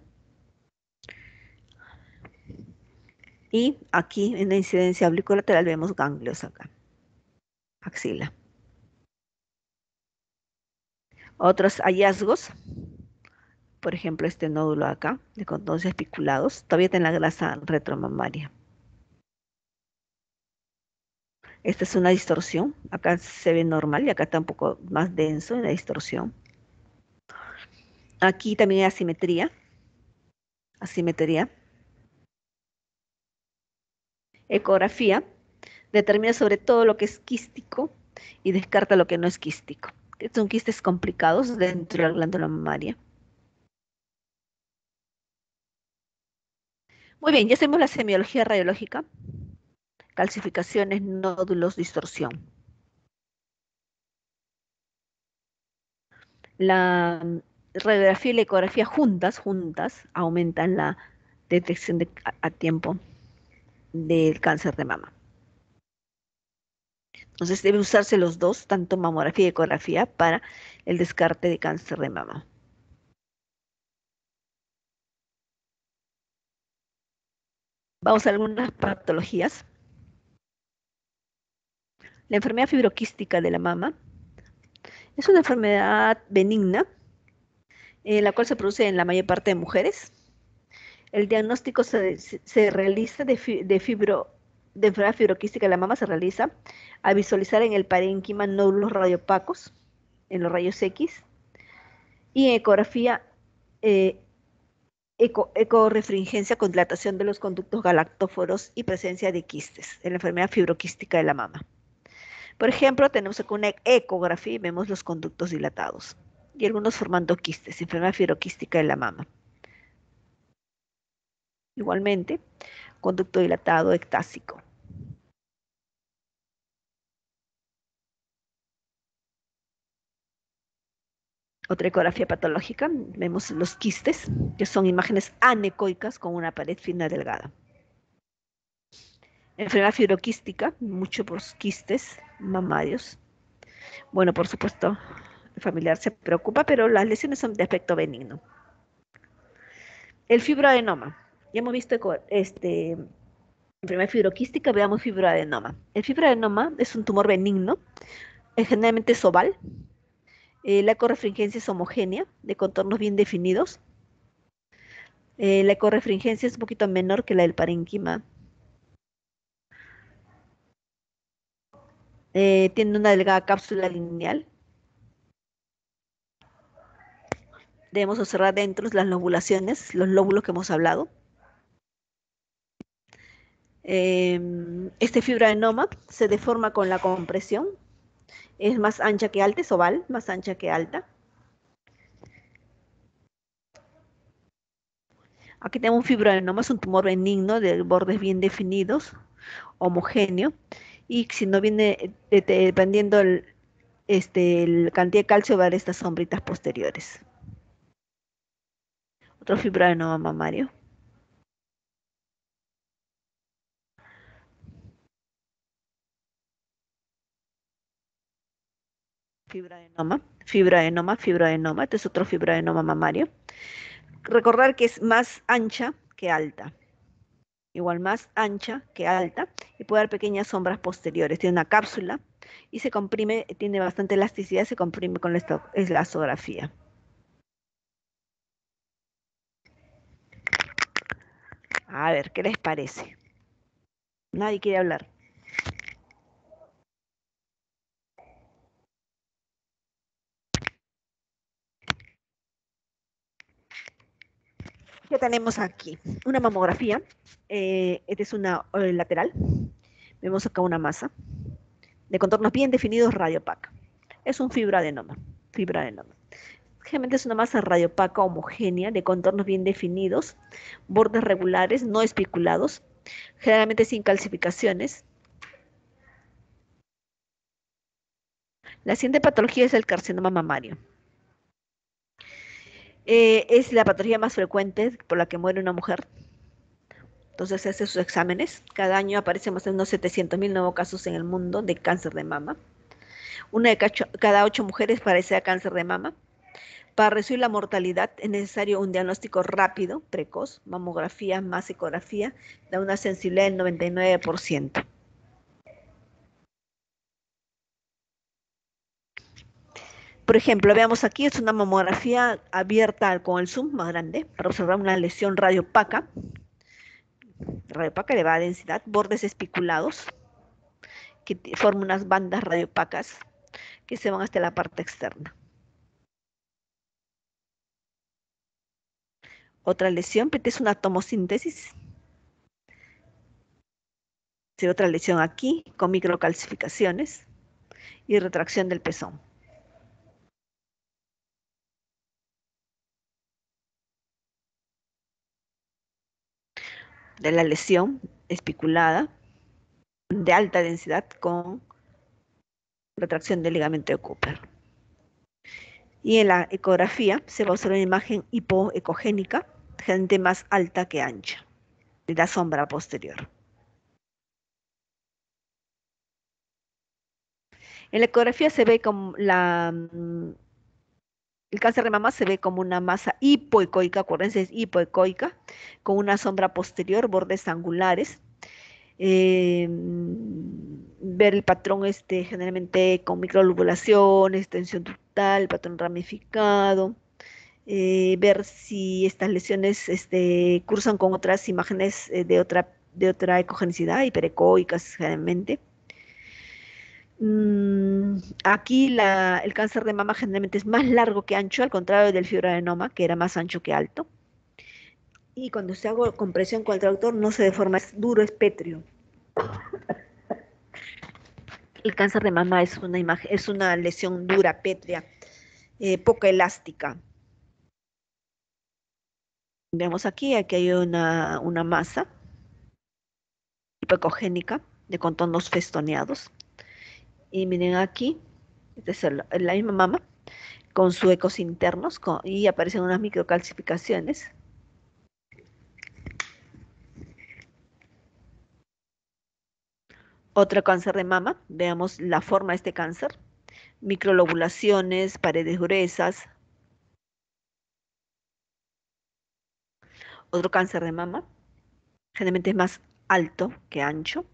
Y aquí en la incidencia oblicuolateral vemos ganglios acá, axila. Otros hallazgos, por ejemplo, este nódulo acá, de condones espiculados, todavía está en la grasa retromamaria. Esta es una distorsión, acá se ve normal y acá está un poco más denso en la distorsión. Aquí también hay asimetría, asimetría. Ecografía determina sobre todo lo que es quístico y descarta lo que no es quístico. Son quistes complicados dentro de la glándula mamaria. Muy bien, ya hacemos la semiología radiológica, calcificaciones, nódulos, distorsión. La radiografía y la ecografía juntas aumentan la detección a tiempo del cáncer de mama. Entonces debe usarse los dos, tanto mamografía y ecografía, para el descarte de cáncer de mama. Vamos a algunas patologías. La enfermedad fibroquística de la mama es una enfermedad benigna, la cual se produce en la mayor parte de mujeres. El diagnóstico se realiza de enfermedad fibroquística de la mama, se realiza a visualizar en el parénquima nódulos radiopacos, en los rayos X, y en ecografía, ecorefringencia con dilatación de los conductos galactóforos y presencia de quistes en la enfermedad fibroquística de la mama. Por ejemplo, tenemos aquí una ecografía y vemos los conductos dilatados y algunos formando quistes, enfermedad fibroquística de la mama. Igualmente, conducto dilatado ectásico. Otra ecografía patológica, vemos los quistes, que son imágenes anecoicas con una pared fina delgada. Enfermedad fibroquística, muchos quistes mamarios. Bueno, por supuesto, el familiar se preocupa, pero las lesiones son de aspecto benigno. El fibroadenoma. Ya hemos visto enfermedad fibroquística, veamos fibroadenoma. El fibroadenoma es un tumor benigno, generalmente es oval. La ecorefringencia es homogénea, de contornos bien definidos. La ecorefringencia es un poquito menor que la del parénquima. Tiene una delgada cápsula lineal. Debemos observar dentro las lobulaciones, los lóbulos que hemos hablado. Este fibroadenoma se deforma con la compresión. Es más ancha que alta, es oval, más ancha que alta. Aquí tenemos un fibroadenoma, es un tumor benigno de bordes bien definidos, homogéneo, y si no viene, dependiendo la cantidad de calcio, va a dar estas sombritas posteriores. Otro fibroadenoma mamario. fibroadenoma. Este es otro fibroadenoma mamario. Recordar que es más ancha que alta. Igual más ancha que alta y puede dar pequeñas sombras posteriores. Tiene una cápsula y se comprime, tiene bastante elasticidad, se comprime con la elastografía. A ver, ¿qué les parece? Nadie quiere hablar. ¿Qué tenemos aquí? Una mamografía. Esta es una lateral. Vemos acá una masa de contornos bien definidos radiopaca. Es un fibroadenoma. Fibroadenoma. Generalmente es una masa radiopaca homogénea de contornos bien definidos, bordes regulares, no espiculados, generalmente sin calcificaciones. La siguiente patología es el carcinoma mamario. Es la patología más frecuente por la que muere una mujer. Entonces se hace sus exámenes. Cada año aparecen más de unos 700.000 nuevos casos en el mundo de cáncer de mama. Una de cada 8 mujeres padece cáncer de mama. Para reducir la mortalidad es necesario un diagnóstico rápido, precoz, mamografía más ecografía, da una sensibilidad del 99%. Por ejemplo, veamos aquí, es una mamografía abierta con el zoom más grande para observar una lesión radiopaca elevada densidad, bordes espiculados, que forman unas bandas radiopacas que se van hasta la parte externa. Otra lesión, es una tomosíntesis. Otra lesión aquí, con microcalcificaciones y retracción del pezón. De la lesión espiculada de alta densidad con retracción del ligamento de Cooper. Y en la ecografía se va a observar una imagen hipoecogénica, generalmente más alta que ancha, de la sombra posterior. En la ecografía se ve como el cáncer de mama se ve como una masa hipoecoica, acuérdense, es hipoecoica, con una sombra posterior, bordes angulares. Ver el patrón generalmente con microlobulaciones, extensión ductal, patrón ramificado, ver si estas lesiones cursan con otras imágenes de otra ecogenicidad, hiperecoicas generalmente. Aquí el cáncer de mama generalmente es más largo que ancho, al contrario del fibroadenoma, que era más ancho que alto. Y cuando se hago compresión con el traductor no se deforma, es duro, es pétreo. El cáncer de mama es una lesión dura, pétrea, poco elástica. Vemos aquí hay una masa hipocogénica de contornos festoneados. Y miren aquí, esta es la misma mama con sus ecos internos y aparecen unas microcalcificaciones. Otro cáncer de mama, veamos la forma de este cáncer. Microlobulaciones, paredes gruesas. Otro cáncer de mama, generalmente es más alto que ancho.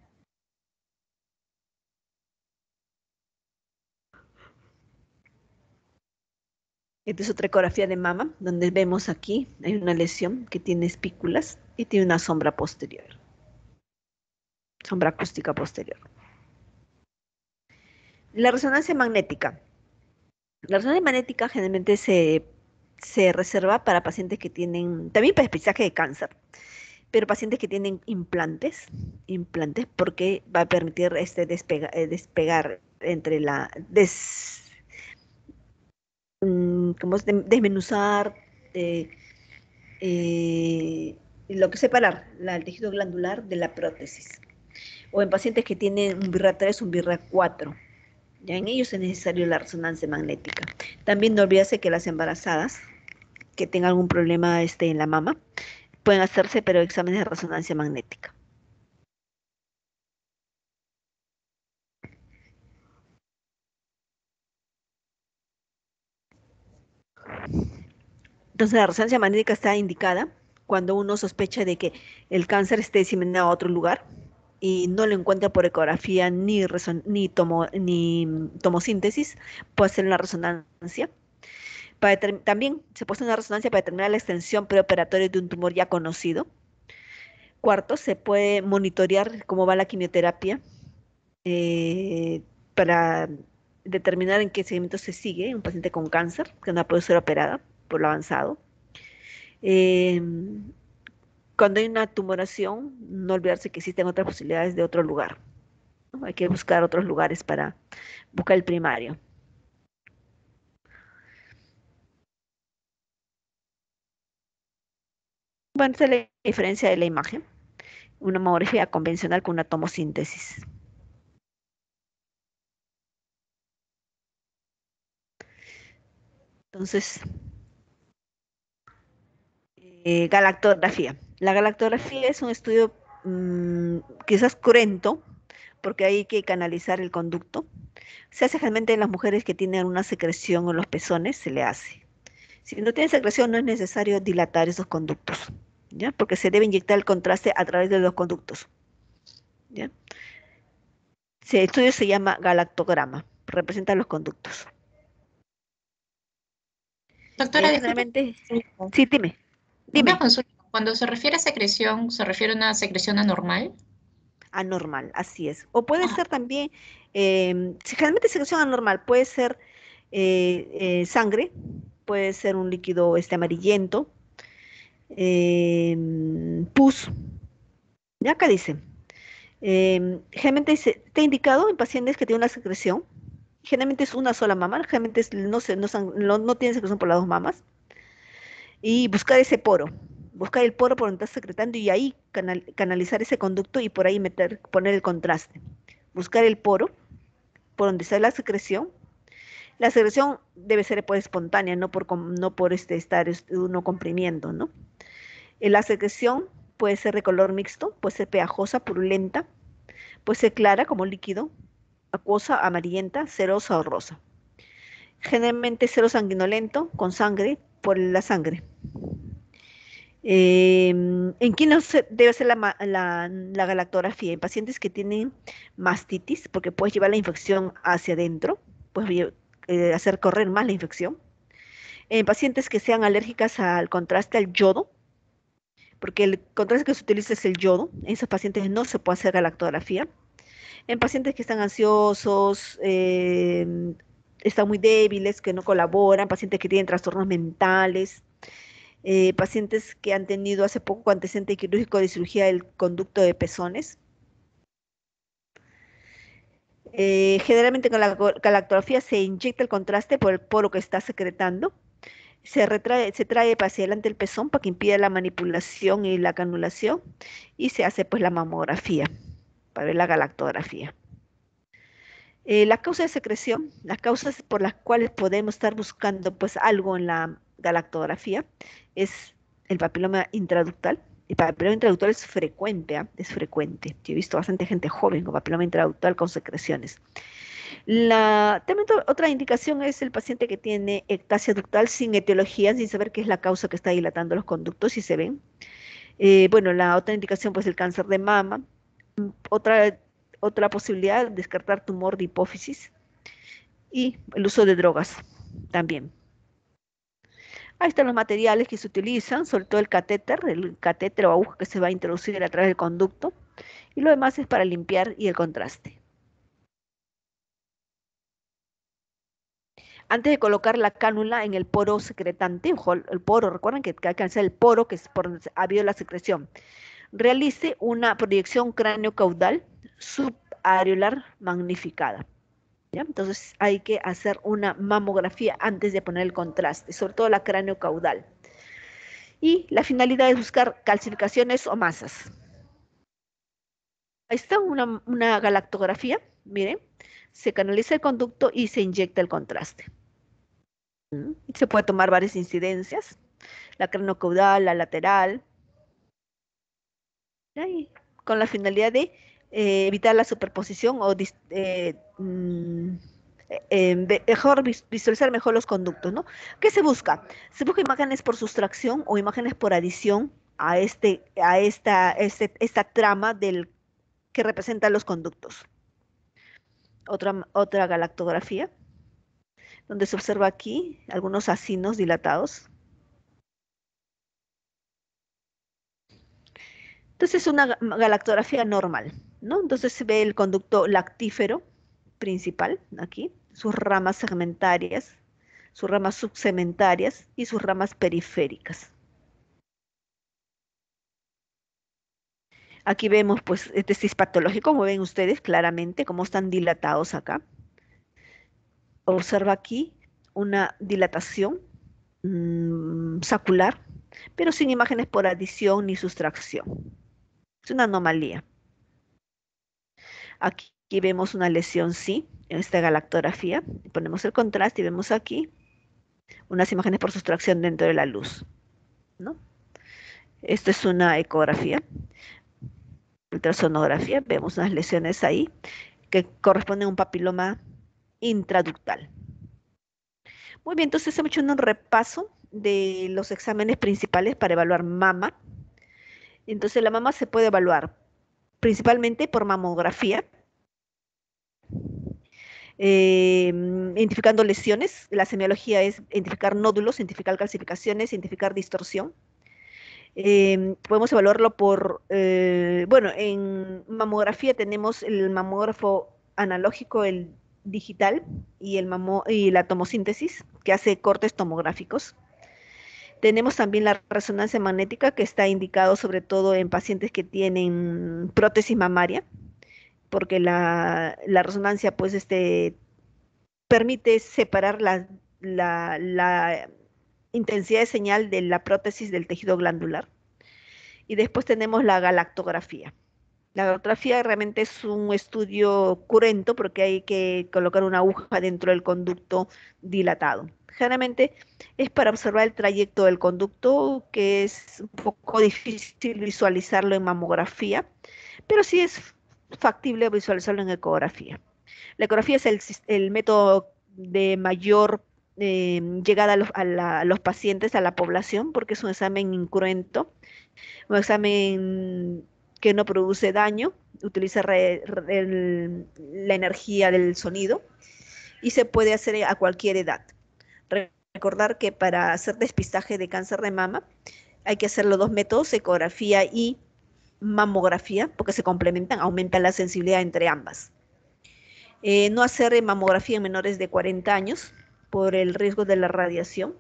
Esta es otra ecografía de mama, donde vemos aquí, hay una lesión que tiene espículas y tiene una sombra posterior. Sombra acústica posterior. La resonancia magnética. La resonancia magnética generalmente se reserva para pacientes que tienen, también para especiaje de cáncer, pero pacientes que tienen implantes porque va a permitir despegar entre como es desmenuzar, eh, lo que separar el tejido glandular de la prótesis. O en pacientes que tienen un BIRRA 3, un BIRRA 4. Ya en ellos es necesario la resonancia magnética. También no olvidarse que las embarazadas que tengan algún problema en la mama pueden hacerse, pero exámenes de resonancia magnética. Entonces la resonancia magnética está indicada cuando uno sospecha de que el cáncer esté diseminado a otro lugar y no lo encuentra por ecografía ni tomosíntesis, puede hacer una resonancia. También se puede hacer una resonancia para determinar la extensión preoperatoria de un tumor ya conocido. Cuarto, se puede monitorear cómo va la quimioterapia eh, para determinar en qué seguimiento se sigue un paciente con cáncer que no puede ser operada por lo avanzado. Eh, Cuando hay una tumoración, no olvidarse que existen otras posibilidades de otro lugar, ¿no? Hay que buscar otros lugares para buscar el primario. Bueno, esta es la diferencia de la imagen. Una mamografía convencional con una tomosíntesis. Entonces, galactografía. La galactografía es un estudio quizás cruento, porque hay que canalizar el conducto. Se hace generalmente en las mujeres que tienen una secreción en los pezones, se le hace. Si no tiene secreción, no es necesario dilatar esos conductos, ¿ya? Porque se debe inyectar el contraste a través de los conductos, ¿ya? El estudio se llama galactograma, representa los conductos. Doctora, disculpe. Generalmente, sí, dime, Una dime. consulta. Cuando se refiere a secreción, ¿se refiere a una secreción anormal? Anormal, así es. O puede Ah, ser también, si generalmente secreción anormal, puede ser sangre, puede ser un líquido amarillento, pus, ya acá dice. Generalmente está indicado en pacientes que tienen una secreción. Generalmente es una sola mama, generalmente no tiene secreción por las dos mamas. Y buscar ese poro, buscar el poro por donde está secretando y ahí canalizar ese conducto y por ahí poner el contraste. Buscar el poro por donde está la secreción. La secreción debe ser pues, espontánea, no por estar uno comprimiendo, ¿no? La secreción puede ser de color mixto, puede ser pegajosa, purulenta, puede ser clara como líquido, acuosa, amarillenta, cerosa o rosa. Generalmente cero sanguinolento, con sangre, por la sangre. ¿En quién no se debe hacer la galactografía? En pacientes que tienen mastitis, porque puedes llevar la infección hacia adentro, puedes hacer correr más la infección. En pacientes que sean alérgicas al contraste al yodo, porque el contraste que se utiliza es el yodo, en esos pacientes no se puede hacer galactografía. En pacientes que están ansiosos, están muy débiles, que no colaboran, pacientes que tienen trastornos mentales, pacientes que han tenido hace poco antecedente quirúrgico de cirugía del conducto de pezones. Generalmente con la galactografía se inyecta el contraste por el poro que está secretando. Se trae hacia adelante el pezón para que impida la manipulación y la canulación y se hace pues la mamografía para ver la galactografía. La causa de secreción, las causas por las cuales podemos estar buscando pues algo en la galactografía es el papiloma intraductal. El papiloma intraductal es frecuente, ¿ah? Es frecuente. Yo he visto bastante gente joven con papiloma intraductal con secreciones. También otra indicación es el paciente que tiene ectasia ductal sin etiología, sin saber qué es la causa que está dilatando los conductos, si se ven. Bueno, la otra indicación pues el cáncer de mama. Otra, otra posibilidad, descartar tumor de hipófisis y el uso de drogas también. Ahí están los materiales que se utilizan, sobre todo el catéter o aguja que se va a introducir a través del conducto, y lo demás es para limpiar y el contraste. Antes de colocar la cánula en el poro secretante, ojo, el poro, recuerden que hay que alcanzar el poro que es por donde ha habido la secreción. Realice una proyección cráneo-caudal subareolar magnificada. ¿Ya? Entonces hay que hacer una mamografía antes de poner el contraste, sobre todo la cráneo-caudal. Y la finalidad es buscar calcificaciones o masas. Ahí está una galactografía, miren, se canaliza el conducto y se inyecta el contraste. Se puede tomar varias incidencias, la cranocaudal, la lateral, y con la finalidad de evitar la superposición o mejor visualizar mejor los conductos, ¿no? ¿Qué se busca? Se busca imágenes por sustracción o imágenes por adición a esta trama que representa los conductos. Otra galactografía, donde se observa aquí algunos acinos dilatados. Entonces es una galactografía normal, ¿no? Entonces se ve el conducto lactífero principal, aquí, sus ramas segmentarias, sus ramas subsegmentarias y sus ramas periféricas. Aquí vemos, pues, este es patológico, como ven ustedes claramente, cómo están dilatados acá. Observa aquí una dilatación sacular, pero sin imágenes por adición ni sustracción. Es una anomalía. Aquí vemos una lesión, sí, en esta galactografía. Ponemos el contraste y vemos aquí unas imágenes por sustracción dentro de la luz, ¿no? Esto es una ecografía, ultrasonografía. Vemos unas lesiones ahí que corresponden a un papiloma intraductal. Muy bien, entonces hemos hecho un repaso de los exámenes principales para evaluar mama. Entonces la mama se puede evaluar principalmente por mamografía, identificando lesiones. La semiología es identificar nódulos, identificar calcificaciones, identificar distorsión. Podemos evaluarlo bueno, en mamografía tenemos el mamógrafo analógico, el digital y la tomosíntesis, que hace cortes tomográficos. Tenemos también la resonancia magnética, que está indicado sobre todo en pacientes que tienen prótesis mamaria, porque la resonancia pues permite separar la intensidad de señal de la prótesis del tejido glandular. Y después tenemos la galactografía. La galactografía realmente es un estudio cruento porque hay que colocar una aguja dentro del conducto dilatado. Generalmente es para observar el trayecto del conducto, que es un poco difícil visualizarlo en mamografía, pero sí es factible visualizarlo en ecografía. La ecografía es el método de mayor llegada a los pacientes, a la población, porque es un examen incruento, un examen que no produce daño, utiliza la energía del sonido y se puede hacer a cualquier edad. Recordar que para hacer despistaje de cáncer de mama hay que hacer los dos métodos, ecografía y mamografía, porque se complementan, aumenta la sensibilidad entre ambas. No hacer mamografía en menores de 40 años por el riesgo de la radiación.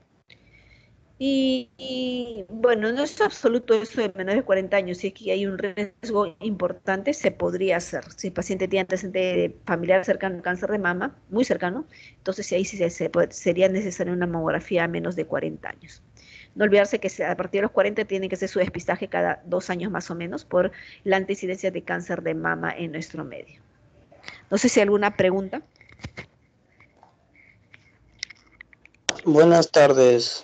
Bueno, no es absoluto eso de menores de 40 años. Si es que hay un riesgo importante, se podría hacer. Si el paciente tiene antecedente familiar cercano a cáncer de mama, muy cercano, entonces ahí sí sería necesaria una mamografía a menos de 40 años. No olvidarse que a partir de los 40 tiene que hacer su despistaje cada 2 años más o menos por la antecidencia de cáncer de mama en nuestro medio. No sé si hay alguna pregunta. Buenas tardes.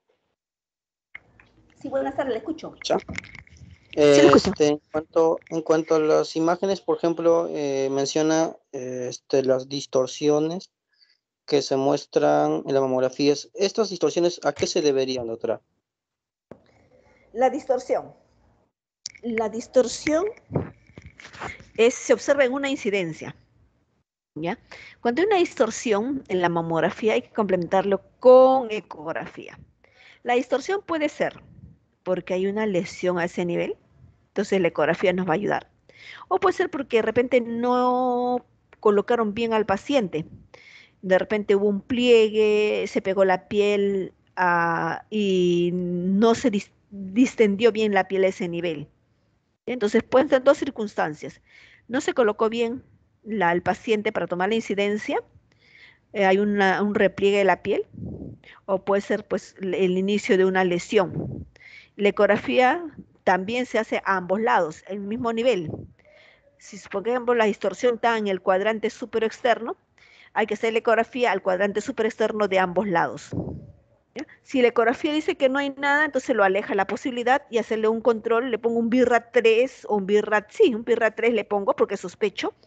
Sí, buenas tardes, le escucho. ¿Ya? Sí, lo escucho. En cuanto a las imágenes, por ejemplo, menciona las distorsiones que se muestran en las mamografías. ¿Estas distorsiones a qué se deberían, doctora? La distorsión. La distorsión se observa en una incidencia, ¿ya? Cuando hay una distorsión en la mamografía hay que complementarlo con ecografía. La distorsión puede ser porque hay una lesión a ese nivel, entonces la ecografía nos va a ayudar. O puede ser porque de repente no colocaron bien al paciente. De repente hubo un pliegue, se pegó la piel y no se distendió bien la piel a ese nivel. Entonces pueden ser dos circunstancias. No se colocó bien el paciente para tomar la incidencia, hay un repliegue de la piel, o puede ser pues el inicio de una lesión. La ecografía también se hace a ambos lados, en el mismo nivel. Si por ejemplo la distorsión está en el cuadrante superexterno, hay que hacer la ecografía al cuadrante superexterno de ambos lados. ¿Ya? Si la ecografía dice que no hay nada, entonces lo aleja la posibilidad y hacerle un control, le pongo un BIRAT 3 o un BIRAT, sí, un BIRAT 3 le pongo porque sospecho,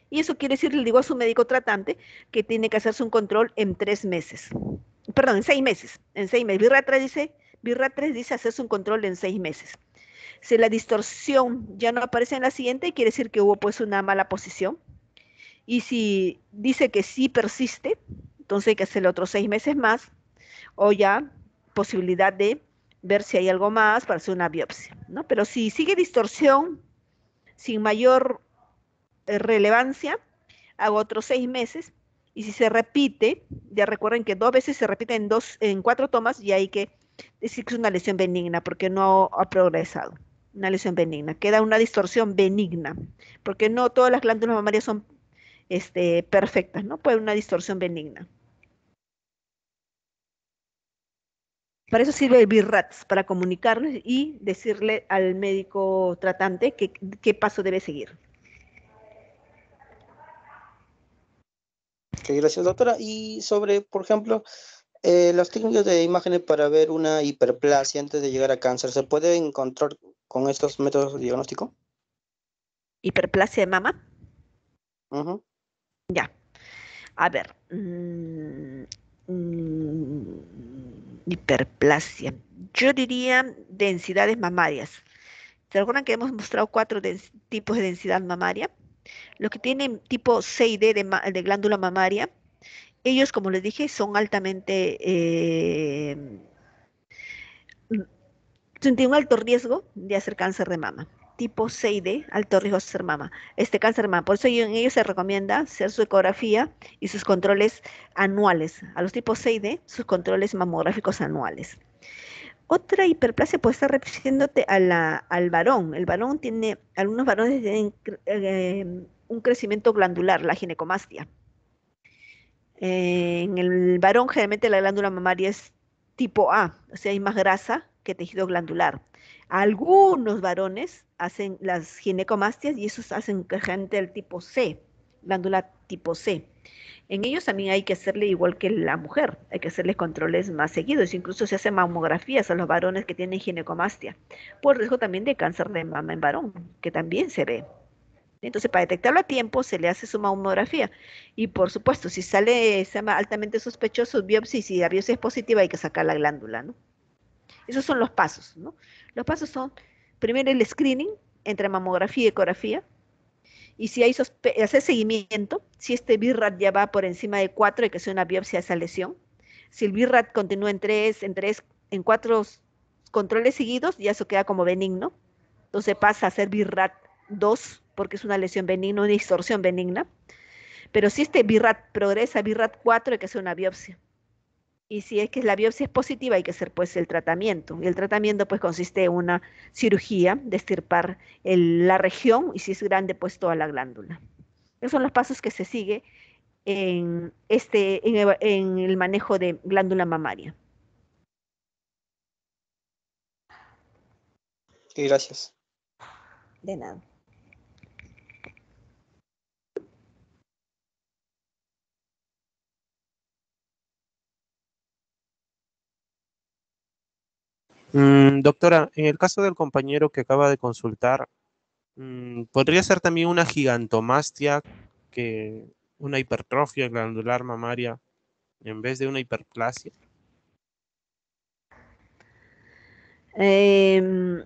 Y eso quiere decir, le digo a su médico tratante que tiene que hacerse un control en 3 meses. Perdón, en 6 meses. En 6 meses. BIRRAT 3 dice hacerse un control en 6 meses. Si la distorsión ya no aparece en la siguiente, quiere decir que hubo pues una mala posición. Y si dice que sí persiste, entonces hay que hacerle otros 6 meses más, o ya posibilidad de ver si hay algo más para hacer una biopsia, ¿no? Pero si sigue distorsión sin mayor relevancia, hago otros 6 meses. Y si se repite, ya recuerden que 2 veces se repite en 4 tomas, y hay que decir que es una lesión benigna porque no ha progresado. Una lesión benigna. Queda una distorsión benigna, porque no todas las glándulas mamarias son perfectas, ¿no? Puede haber una distorsión benigna. Para eso sirve el BIRRATS, para comunicarnos y decirle al médico tratante qué paso debe seguir. Ok, gracias, doctora. Y sobre, por ejemplo, las técnicas de imágenes para ver una hiperplasia antes de llegar a cáncer, ¿se puede encontrar con estos métodos de diagnóstico? Hiperplasia de mama. Ujú. Ya. A ver. Hiperplasia. Yo diría densidades mamarias. ¿Se acuerdan que hemos mostrado 4 tipos de densidad mamaria? Los que tienen tipo C y D de glándula mamaria, ellos, como les dije, son altamente, tienen un alto riesgo de hacer cáncer de mama. Tipo C y D, alto riesgo de hacer mama. Cáncer de mama. Por eso en ellos se recomienda hacer su ecografía y sus controles anuales. A los tipos C y D, sus controles mamográficos anuales. Otra hiperplasia puede estar refiriéndote al varón. El varón tiene, algunos varones tienen un crecimiento glandular, la ginecomastia. En el varón generalmente la glándula mamaria es tipo A, o sea, hay más grasa que tejido glandular. Algunos varones hacen las ginecomastias y esos hacen gente del tipo C, glándula tipo C. En ellos también hay que hacerle igual que la mujer, hay que hacerles controles más seguidos, incluso se hacen mamografías a los varones que tienen ginecomastia, por riesgo también de cáncer de mama en varón, que también se ve. Entonces, para detectarlo a tiempo, se le hace su mamografía. Y por supuesto, si sale, se llama altamente sospechoso, biopsia, y si la biopsia es positiva, hay que sacar la glándula, ¿no? Esos son los pasos, ¿no? Los pasos son, primero el screening entre mamografía y ecografía, y si hay hacer seguimiento, si este BIRRAT ya va por encima de 4, hay que hacer una biopsia de esa lesión. Si el BIRRAT continúa en 4 controles seguidos, ya eso queda como benigno. Entonces pasa a ser BIRRAT 2, porque es una lesión benigna, una distorsión benigna. Pero si este BIRRAT progresa a BIRRAT 4, hay que hacer una biopsia. Y si es que la biopsia es positiva, hay que hacer pues el tratamiento. Y el tratamiento pues consiste en una cirugía de extirpar la región, y si es grande, pues toda la glándula. Esos son los pasos que se sigue en el manejo de glándula mamaria. Y gracias. De nada. Doctora, en el caso del compañero que acaba de consultar, ¿podría ser también una gigantomastia que una hipertrofia glandular mamaria en vez de una hiperplasia? Em,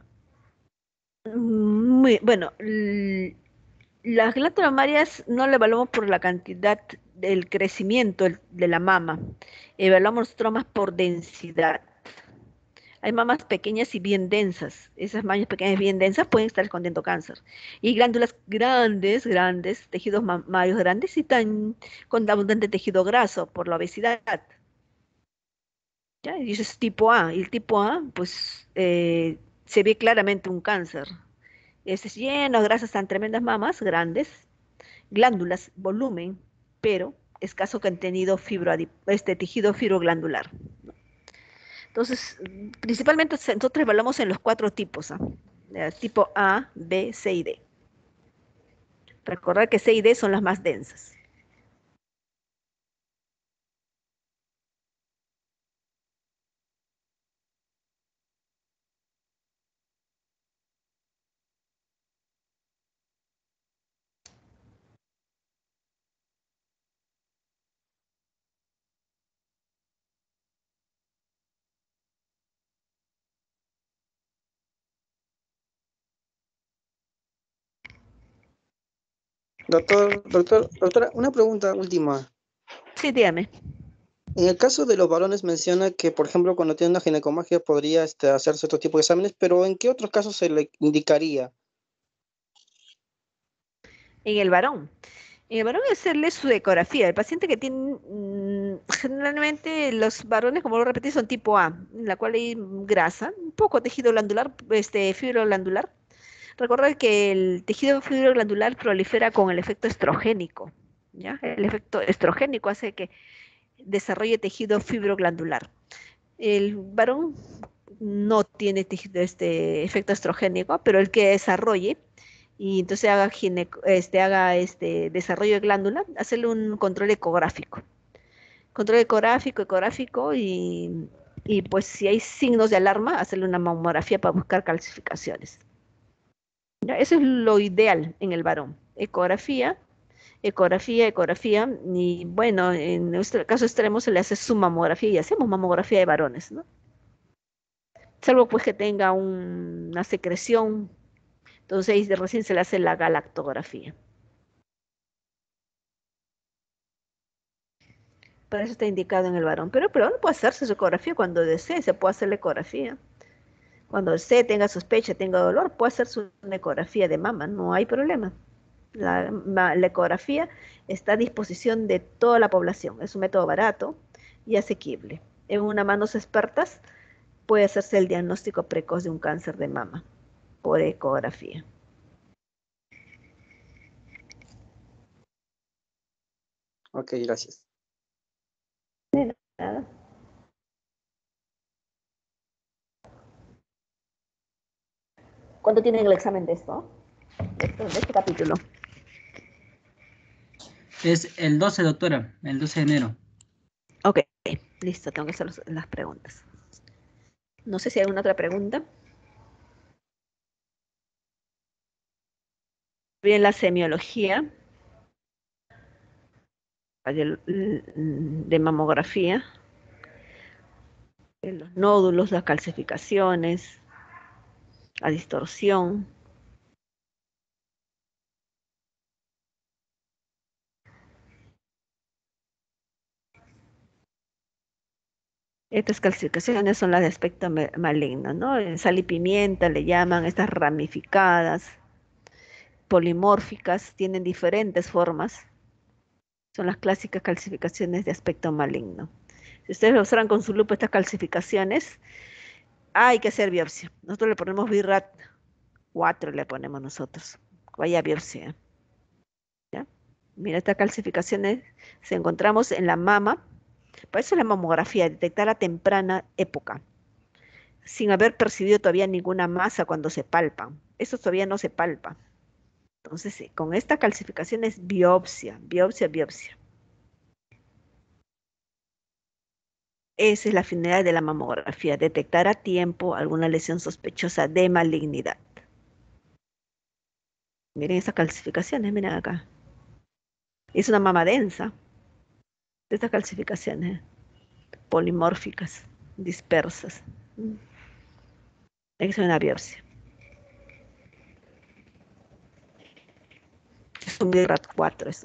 bueno, las glándulas mamarias no la evaluamos por la cantidad del crecimiento de la mama, evaluamos los tromas por densidad. Hay mamas pequeñas y bien densas. Esas mamas pequeñas y bien densas pueden estar escondiendo cáncer. Y glándulas grandes, tejidos mamarios grandes, y están con abundante tejido graso por la obesidad. ¿Ya? Y eso es tipo A. Y el tipo A, pues, se ve claramente un cáncer. Es lleno de grasas, tan tremendas mamas grandes, glándulas, volumen, pero escaso contenido tejido fibroglandular. Entonces, principalmente nosotros evaluamos en los 4 tipos, ¿ah? Tipo A, B, C y D. Recordar que C y D son las más densas. Doctora, una pregunta última. Sí, dígame. En el caso de los varones menciona que, por ejemplo, cuando tiene una ginecomastia podría hacerse otro tipo de exámenes, pero ¿en qué otros casos se le indicaría? En el varón. En el varón es hacerle su ecografía. El paciente que tiene, generalmente los varones, como lo repetí, son tipo A, en la cual hay grasa, un poco tejido glandular, fibro glandular. Recordar que el tejido fibroglandular prolifera con el efecto estrogénico, ¿ya? El efecto estrogénico hace que desarrolle tejido fibroglandular. El varón no tiene tejido, efecto estrogénico, pero el que desarrolle y entonces haga desarrollo de glándula, hacerle un control ecográfico. Control ecográfico y pues si hay signos de alarma, hacerle una mamografía para buscar calcificaciones. ¿Ya? Eso es lo ideal en el varón. Ecografía, y bueno, en nuestro caso extremo se le hace su mamografía y hacemos mamografía de varones, ¿no? Salvo pues que tenga una secreción, entonces ahí recién se le hace la galactografía. Para eso está indicado en el varón. Pero no puede hacerse su ecografía cuando desee, se puede hacer la ecografía. Cuando desee, tenga sospecha, tenga dolor, puede hacerse una ecografía de mama, no hay problema. La ecografía está a disposición de toda la población. Es un método barato y asequible. En unas manos expertas puede hacerse el diagnóstico precoz de un cáncer de mama por ecografía. Ok, gracias. Nada. ¿Cuándo tienen el examen de esto? De este capítulo. Es el 12, doctora, el 12 de enero. Ok, listo, tengo que hacer las preguntas. No sé si hay alguna otra pregunta. Bien, la semiología de mamografía, los nódulos, las calcificaciones, la distorsión. Estas calcificaciones son las de aspecto maligno, ¿no? Sal y pimienta le llaman, estas ramificadas, polimórficas, tienen diferentes formas. Son las clásicas calcificaciones de aspecto maligno. Si ustedes observan con su lupa estas calcificaciones, hay que hacer biopsia. Nosotros le ponemos BIRAT 4, le ponemos nosotros. Vaya biopsia. ¿Ya? Mira, estas calcificaciones se encontramos en la mama. Por eso la mamografía, detectar a temprana época, sin haber percibido todavía ninguna masa cuando se palpan. Eso todavía no se palpa. Entonces, sí, con esta calcificación es biopsia, biopsia. Esa es la finalidad de la mamografía, detectar a tiempo alguna lesión sospechosa de malignidad. Miren esas calcificaciones, miren acá. Es una mama densa. Estas calcificaciones polimórficas, dispersas. Hay que hacer una biopsia. Es un BIRAT 4 eso.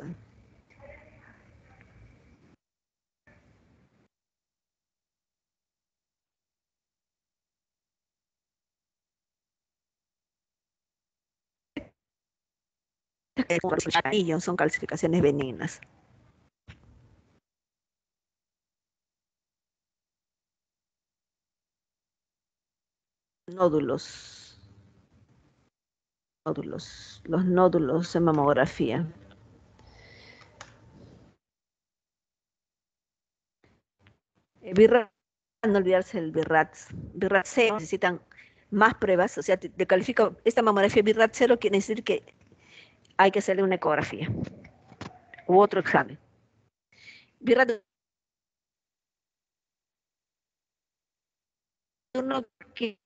Son calcificaciones benignas. Nódulos, los nódulos en mamografía. BIRAT, no olvidarse del BIRAT. BIRAT 0, necesitan más pruebas, o sea, te califica esta mamografía BIRAT 0, quiere decir que hay que hacerle una ecografía u otro examen. BIRAT 1 que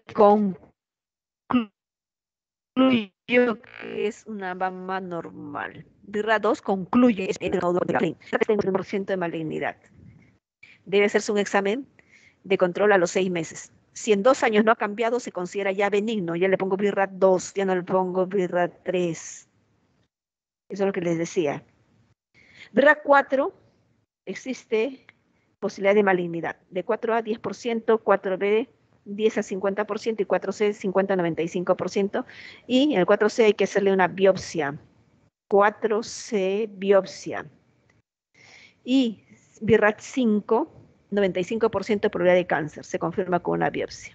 concluyo que es una mama normal. BIRAT 2 concluye que es el nódulo de Klein, 1% de malignidad. Debe hacerse un examen de control a los 6 meses. Si en 2 años no ha cambiado, se considera ya benigno. Ya le pongo BIRAT 2, ya no le pongo BIRAT 3. Eso es lo que les decía. BRCA 4 existe posibilidad de malignidad, de 4A 10%, 4B 10 a 50% y 4C 50 a 95%. Y en el 4C hay que hacerle una biopsia. 4C biopsia. Y BRCA 5, 95% de probabilidad de cáncer, se confirma con una biopsia.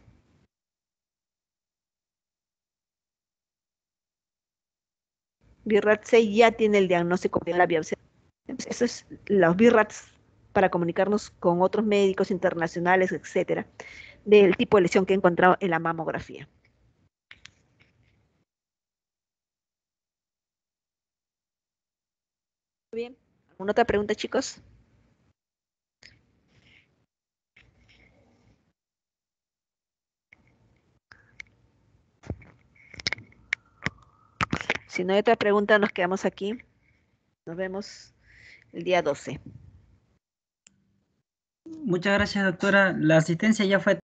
BRCA 6 ya tiene el diagnóstico de la biopsia. Eso es los BRCAs para comunicarnos con otros médicos internacionales, etcétera, del tipo de lesión que he encontrado en la mamografía. Muy bien. ¿Alguna otra pregunta, chicos? Si no hay otra pregunta, nos quedamos aquí. Nos vemos el día 12. Muchas gracias, doctora. La asistencia ya fue